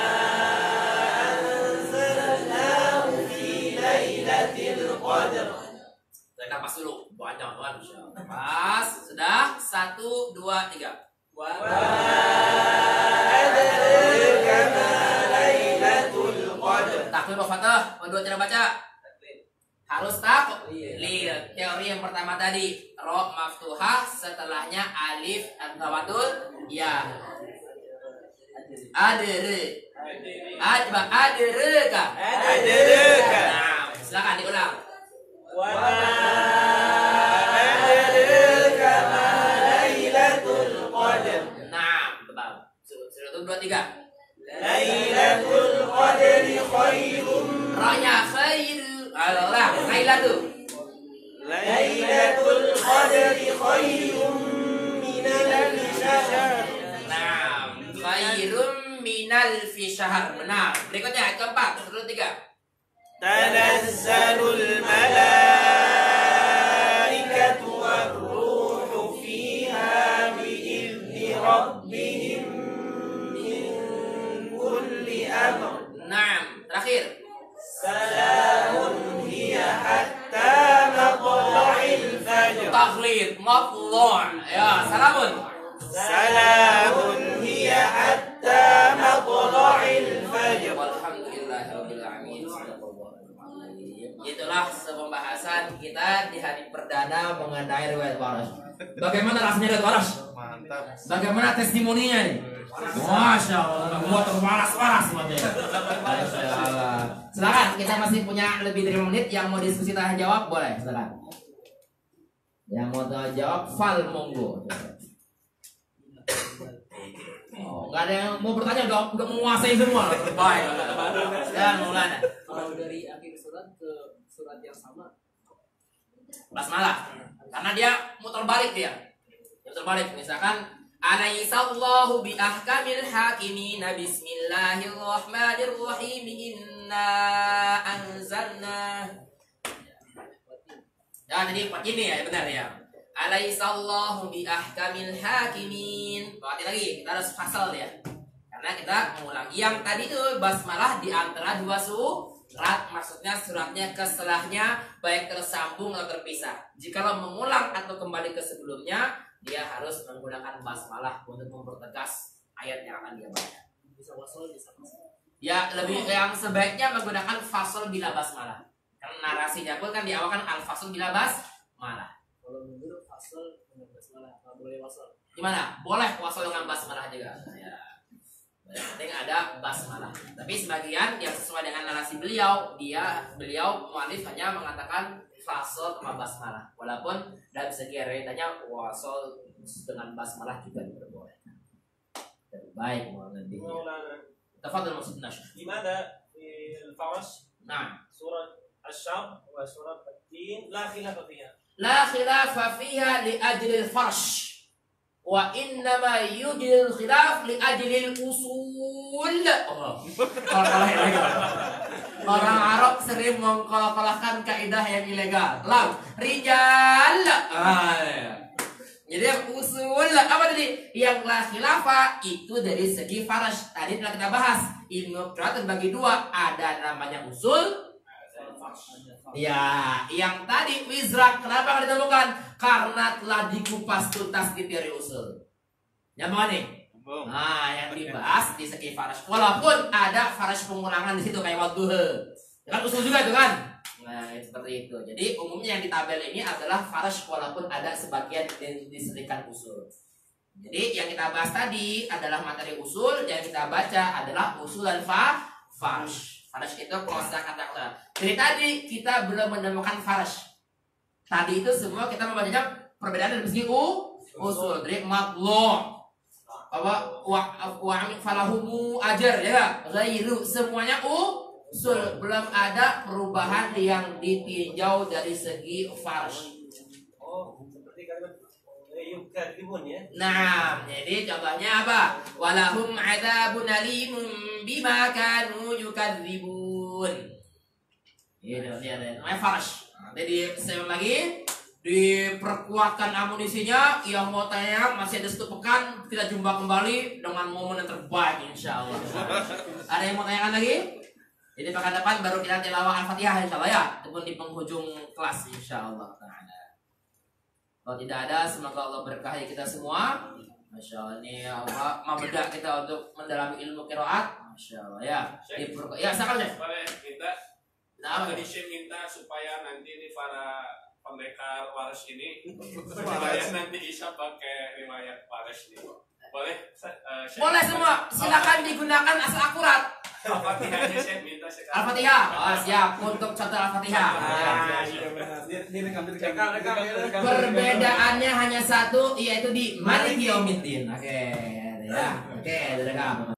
Speaker 4: أنزلناه في ليلة القدر.
Speaker 1: Kita pas dulu. Panjang kan? Pas. Sudah. 1 2 3.
Speaker 4: وما أدراك ما ليلة القدر.
Speaker 1: Takbir wa fatah. Dua cara baca. Harus taklil. Teori yang pertama tadi, ro maftuhah setelahnya alif ad-dhawatul ya. Adere. Adere kah?
Speaker 4: Adraka.
Speaker 1: Nah, silakan diulang.
Speaker 4: وما أدراك ما ليلة القدر.
Speaker 1: Nah, betul. Surat 2 3.
Speaker 4: ليلة القدر خير.
Speaker 1: Ra-nya khair. Alah, khailatu.
Speaker 4: ليلة القدر خير من ألف شهر.
Speaker 1: Nah, khairum minal fi syahr. Benar. Berikutnya ayat keempat, surat 3.
Speaker 4: تنزل الملائكة والروح فيها بإذن ربهم من كل أمر.
Speaker 1: Nah, terakhir.
Speaker 4: سلام هي حتى مطلع الفجر.
Speaker 1: Taklid, matlu'. Ya, salamun.
Speaker 4: سلام هي حتى مطلع الفجر.
Speaker 1: Walhamdulillahirabbil alamin. Itulah pembahasan kita di hari perdana mengenai riwayat waras. Bagaimana rasanya riwayat waras?
Speaker 5: Mantap.
Speaker 1: Bagaimana testimoninya nih? Masya Allah, membuat terwaras-waras materi. Masya Allah. Silakan, kita masih punya lebih dari 5 menit. Yang mau diskusi tanya jawab boleh, silakan. Yang mau tanya jawab, fal monggo. Oh, nggak ada yang mau bertanya, udah menguasai semua. Terbaik. Dan Maulana.
Speaker 3: Kalau dari akhir surat ke surat yang sama,
Speaker 1: Basmalah. Karena dia muter balik dia. Muter balik. Misalkan alaihissallahu bi ahkamil hakimin bismillahirrahmanirrahim inna anzalna. Ya, jadi ini ya benar ya. Alaihissallahu bi ahkamil hakimin. Berarti lagi kita harus fasal ya. Karena kita mengulang yang tadi itu basmalah di antara dua surat, maksudnya suratnya ke setelahnya baik tersambung atau terpisah. Jikalau mengulang atau kembali ke sebelumnya, dia harus menggunakan basmalah untuk mempertegas ayat yang akan dia baca.
Speaker 3: bisa wasol bisa fasal.
Speaker 1: Ya, lebih yang sebaiknya menggunakan fasal bila basmalah. Karena narasinya pun kan di awal kan al-fasl bila basmalah.
Speaker 2: Kalau mundur fasal dengan basmalah apa boleh wasal?
Speaker 1: Gimana? Boleh wasal dengan basmalah juga. Ya. Yang penting ada basmalah. Tapi sebagian yang sesuai dengan narasi beliau mu'alif hanya mengatakan fasal sama basmalah. Walaupun dalam segi riwayatnya wasal dengan basmalah juga diperbolehkan. Lebih baik nanti.
Speaker 2: مولانا
Speaker 1: Tafadhal maksudna Syekh.
Speaker 2: لماذا في الفرش
Speaker 1: Nah,
Speaker 2: سورة الشر وسورة الدين لا خلاف فيها؟
Speaker 1: la khilafa fiha li ajli al-farsh. Wa innama yujil khilaf li ajli usul. Orang Arab sering mengkolak-kolakkan kaidah yang ilegal. Lam, rijal. Jadi yang usul apa tadi? Yang la khilafa itu dari segi farash. Tadi telah kita bahas. Ilmu qiraat terbagi dua. Ada namanya usul. Ya, yang tadi wizrak kenapa nggak ditemukan? Karena telah dikupas tuntas di teori usul. Yang mana nih? Nah, yang dibahas di segi farash. Walaupun ada farash pengulangan di situ kayak wadduha. Kan usul juga itu kan? Nah, seperti itu. Jadi umumnya yang di tabel ini adalah farash walaupun ada sebagian disediakan usul. Jadi yang kita bahas tadi adalah materi usul, yang kita baca adalah usul dan farash. Farash itu kosakata. Jadi tadi kita belum menemukan farash. Tadi itu semua kita membacanya perbedaan dari segi usul. Dari matlu' apa wa falahumu ajar ya. Ghairu semuanya usul. Belum ada perubahan yang ditinjau dari segi farash.
Speaker 2: Oh, seperti kalimat yukadzibun ya.
Speaker 1: Nah, jadi contohnya apa? Walahum adzabun alimun bima kanu yukadzibun. Ini dia namanya farash. Jadi saya lagi diperkuatkan amunisinya. Yang mau tanya masih ada 1 pekan, kita jumpa kembali dengan momen yang terbaik insyaallah. Ada yang mau tanyakan lagi? Jadi pekan depan baru kita tilawah Al-Fatihah insyaallah ya. Itu pun di penghujung kelas insyaallah taala. Kalau tidak ada, semoga Allah berkahi kita semua. Masya Allah, ini Allah membedah kita untuk mendalami ilmu qiraat. Masya Allah ya. Ya, silakan Syekh.
Speaker 5: Boleh kita
Speaker 1: Nah, apa?
Speaker 5: tadi Syekh minta supaya nanti nih para pendekar waras ini supaya nanti Isya pakai riwayat waras ini. Boleh? Syekh?
Speaker 1: Boleh semua, silakan digunakan asal akurat.
Speaker 5: Al-Fatihahnya Syekh minta sekarang.
Speaker 1: Al-Fatihah. Oh, siap untuk contoh Al-Fatihah. Ya.
Speaker 3: Direkam.
Speaker 1: Perbedaannya hanya satu, yaitu di Maliki Yaumiddin. Oke, ya. Oke, direkam.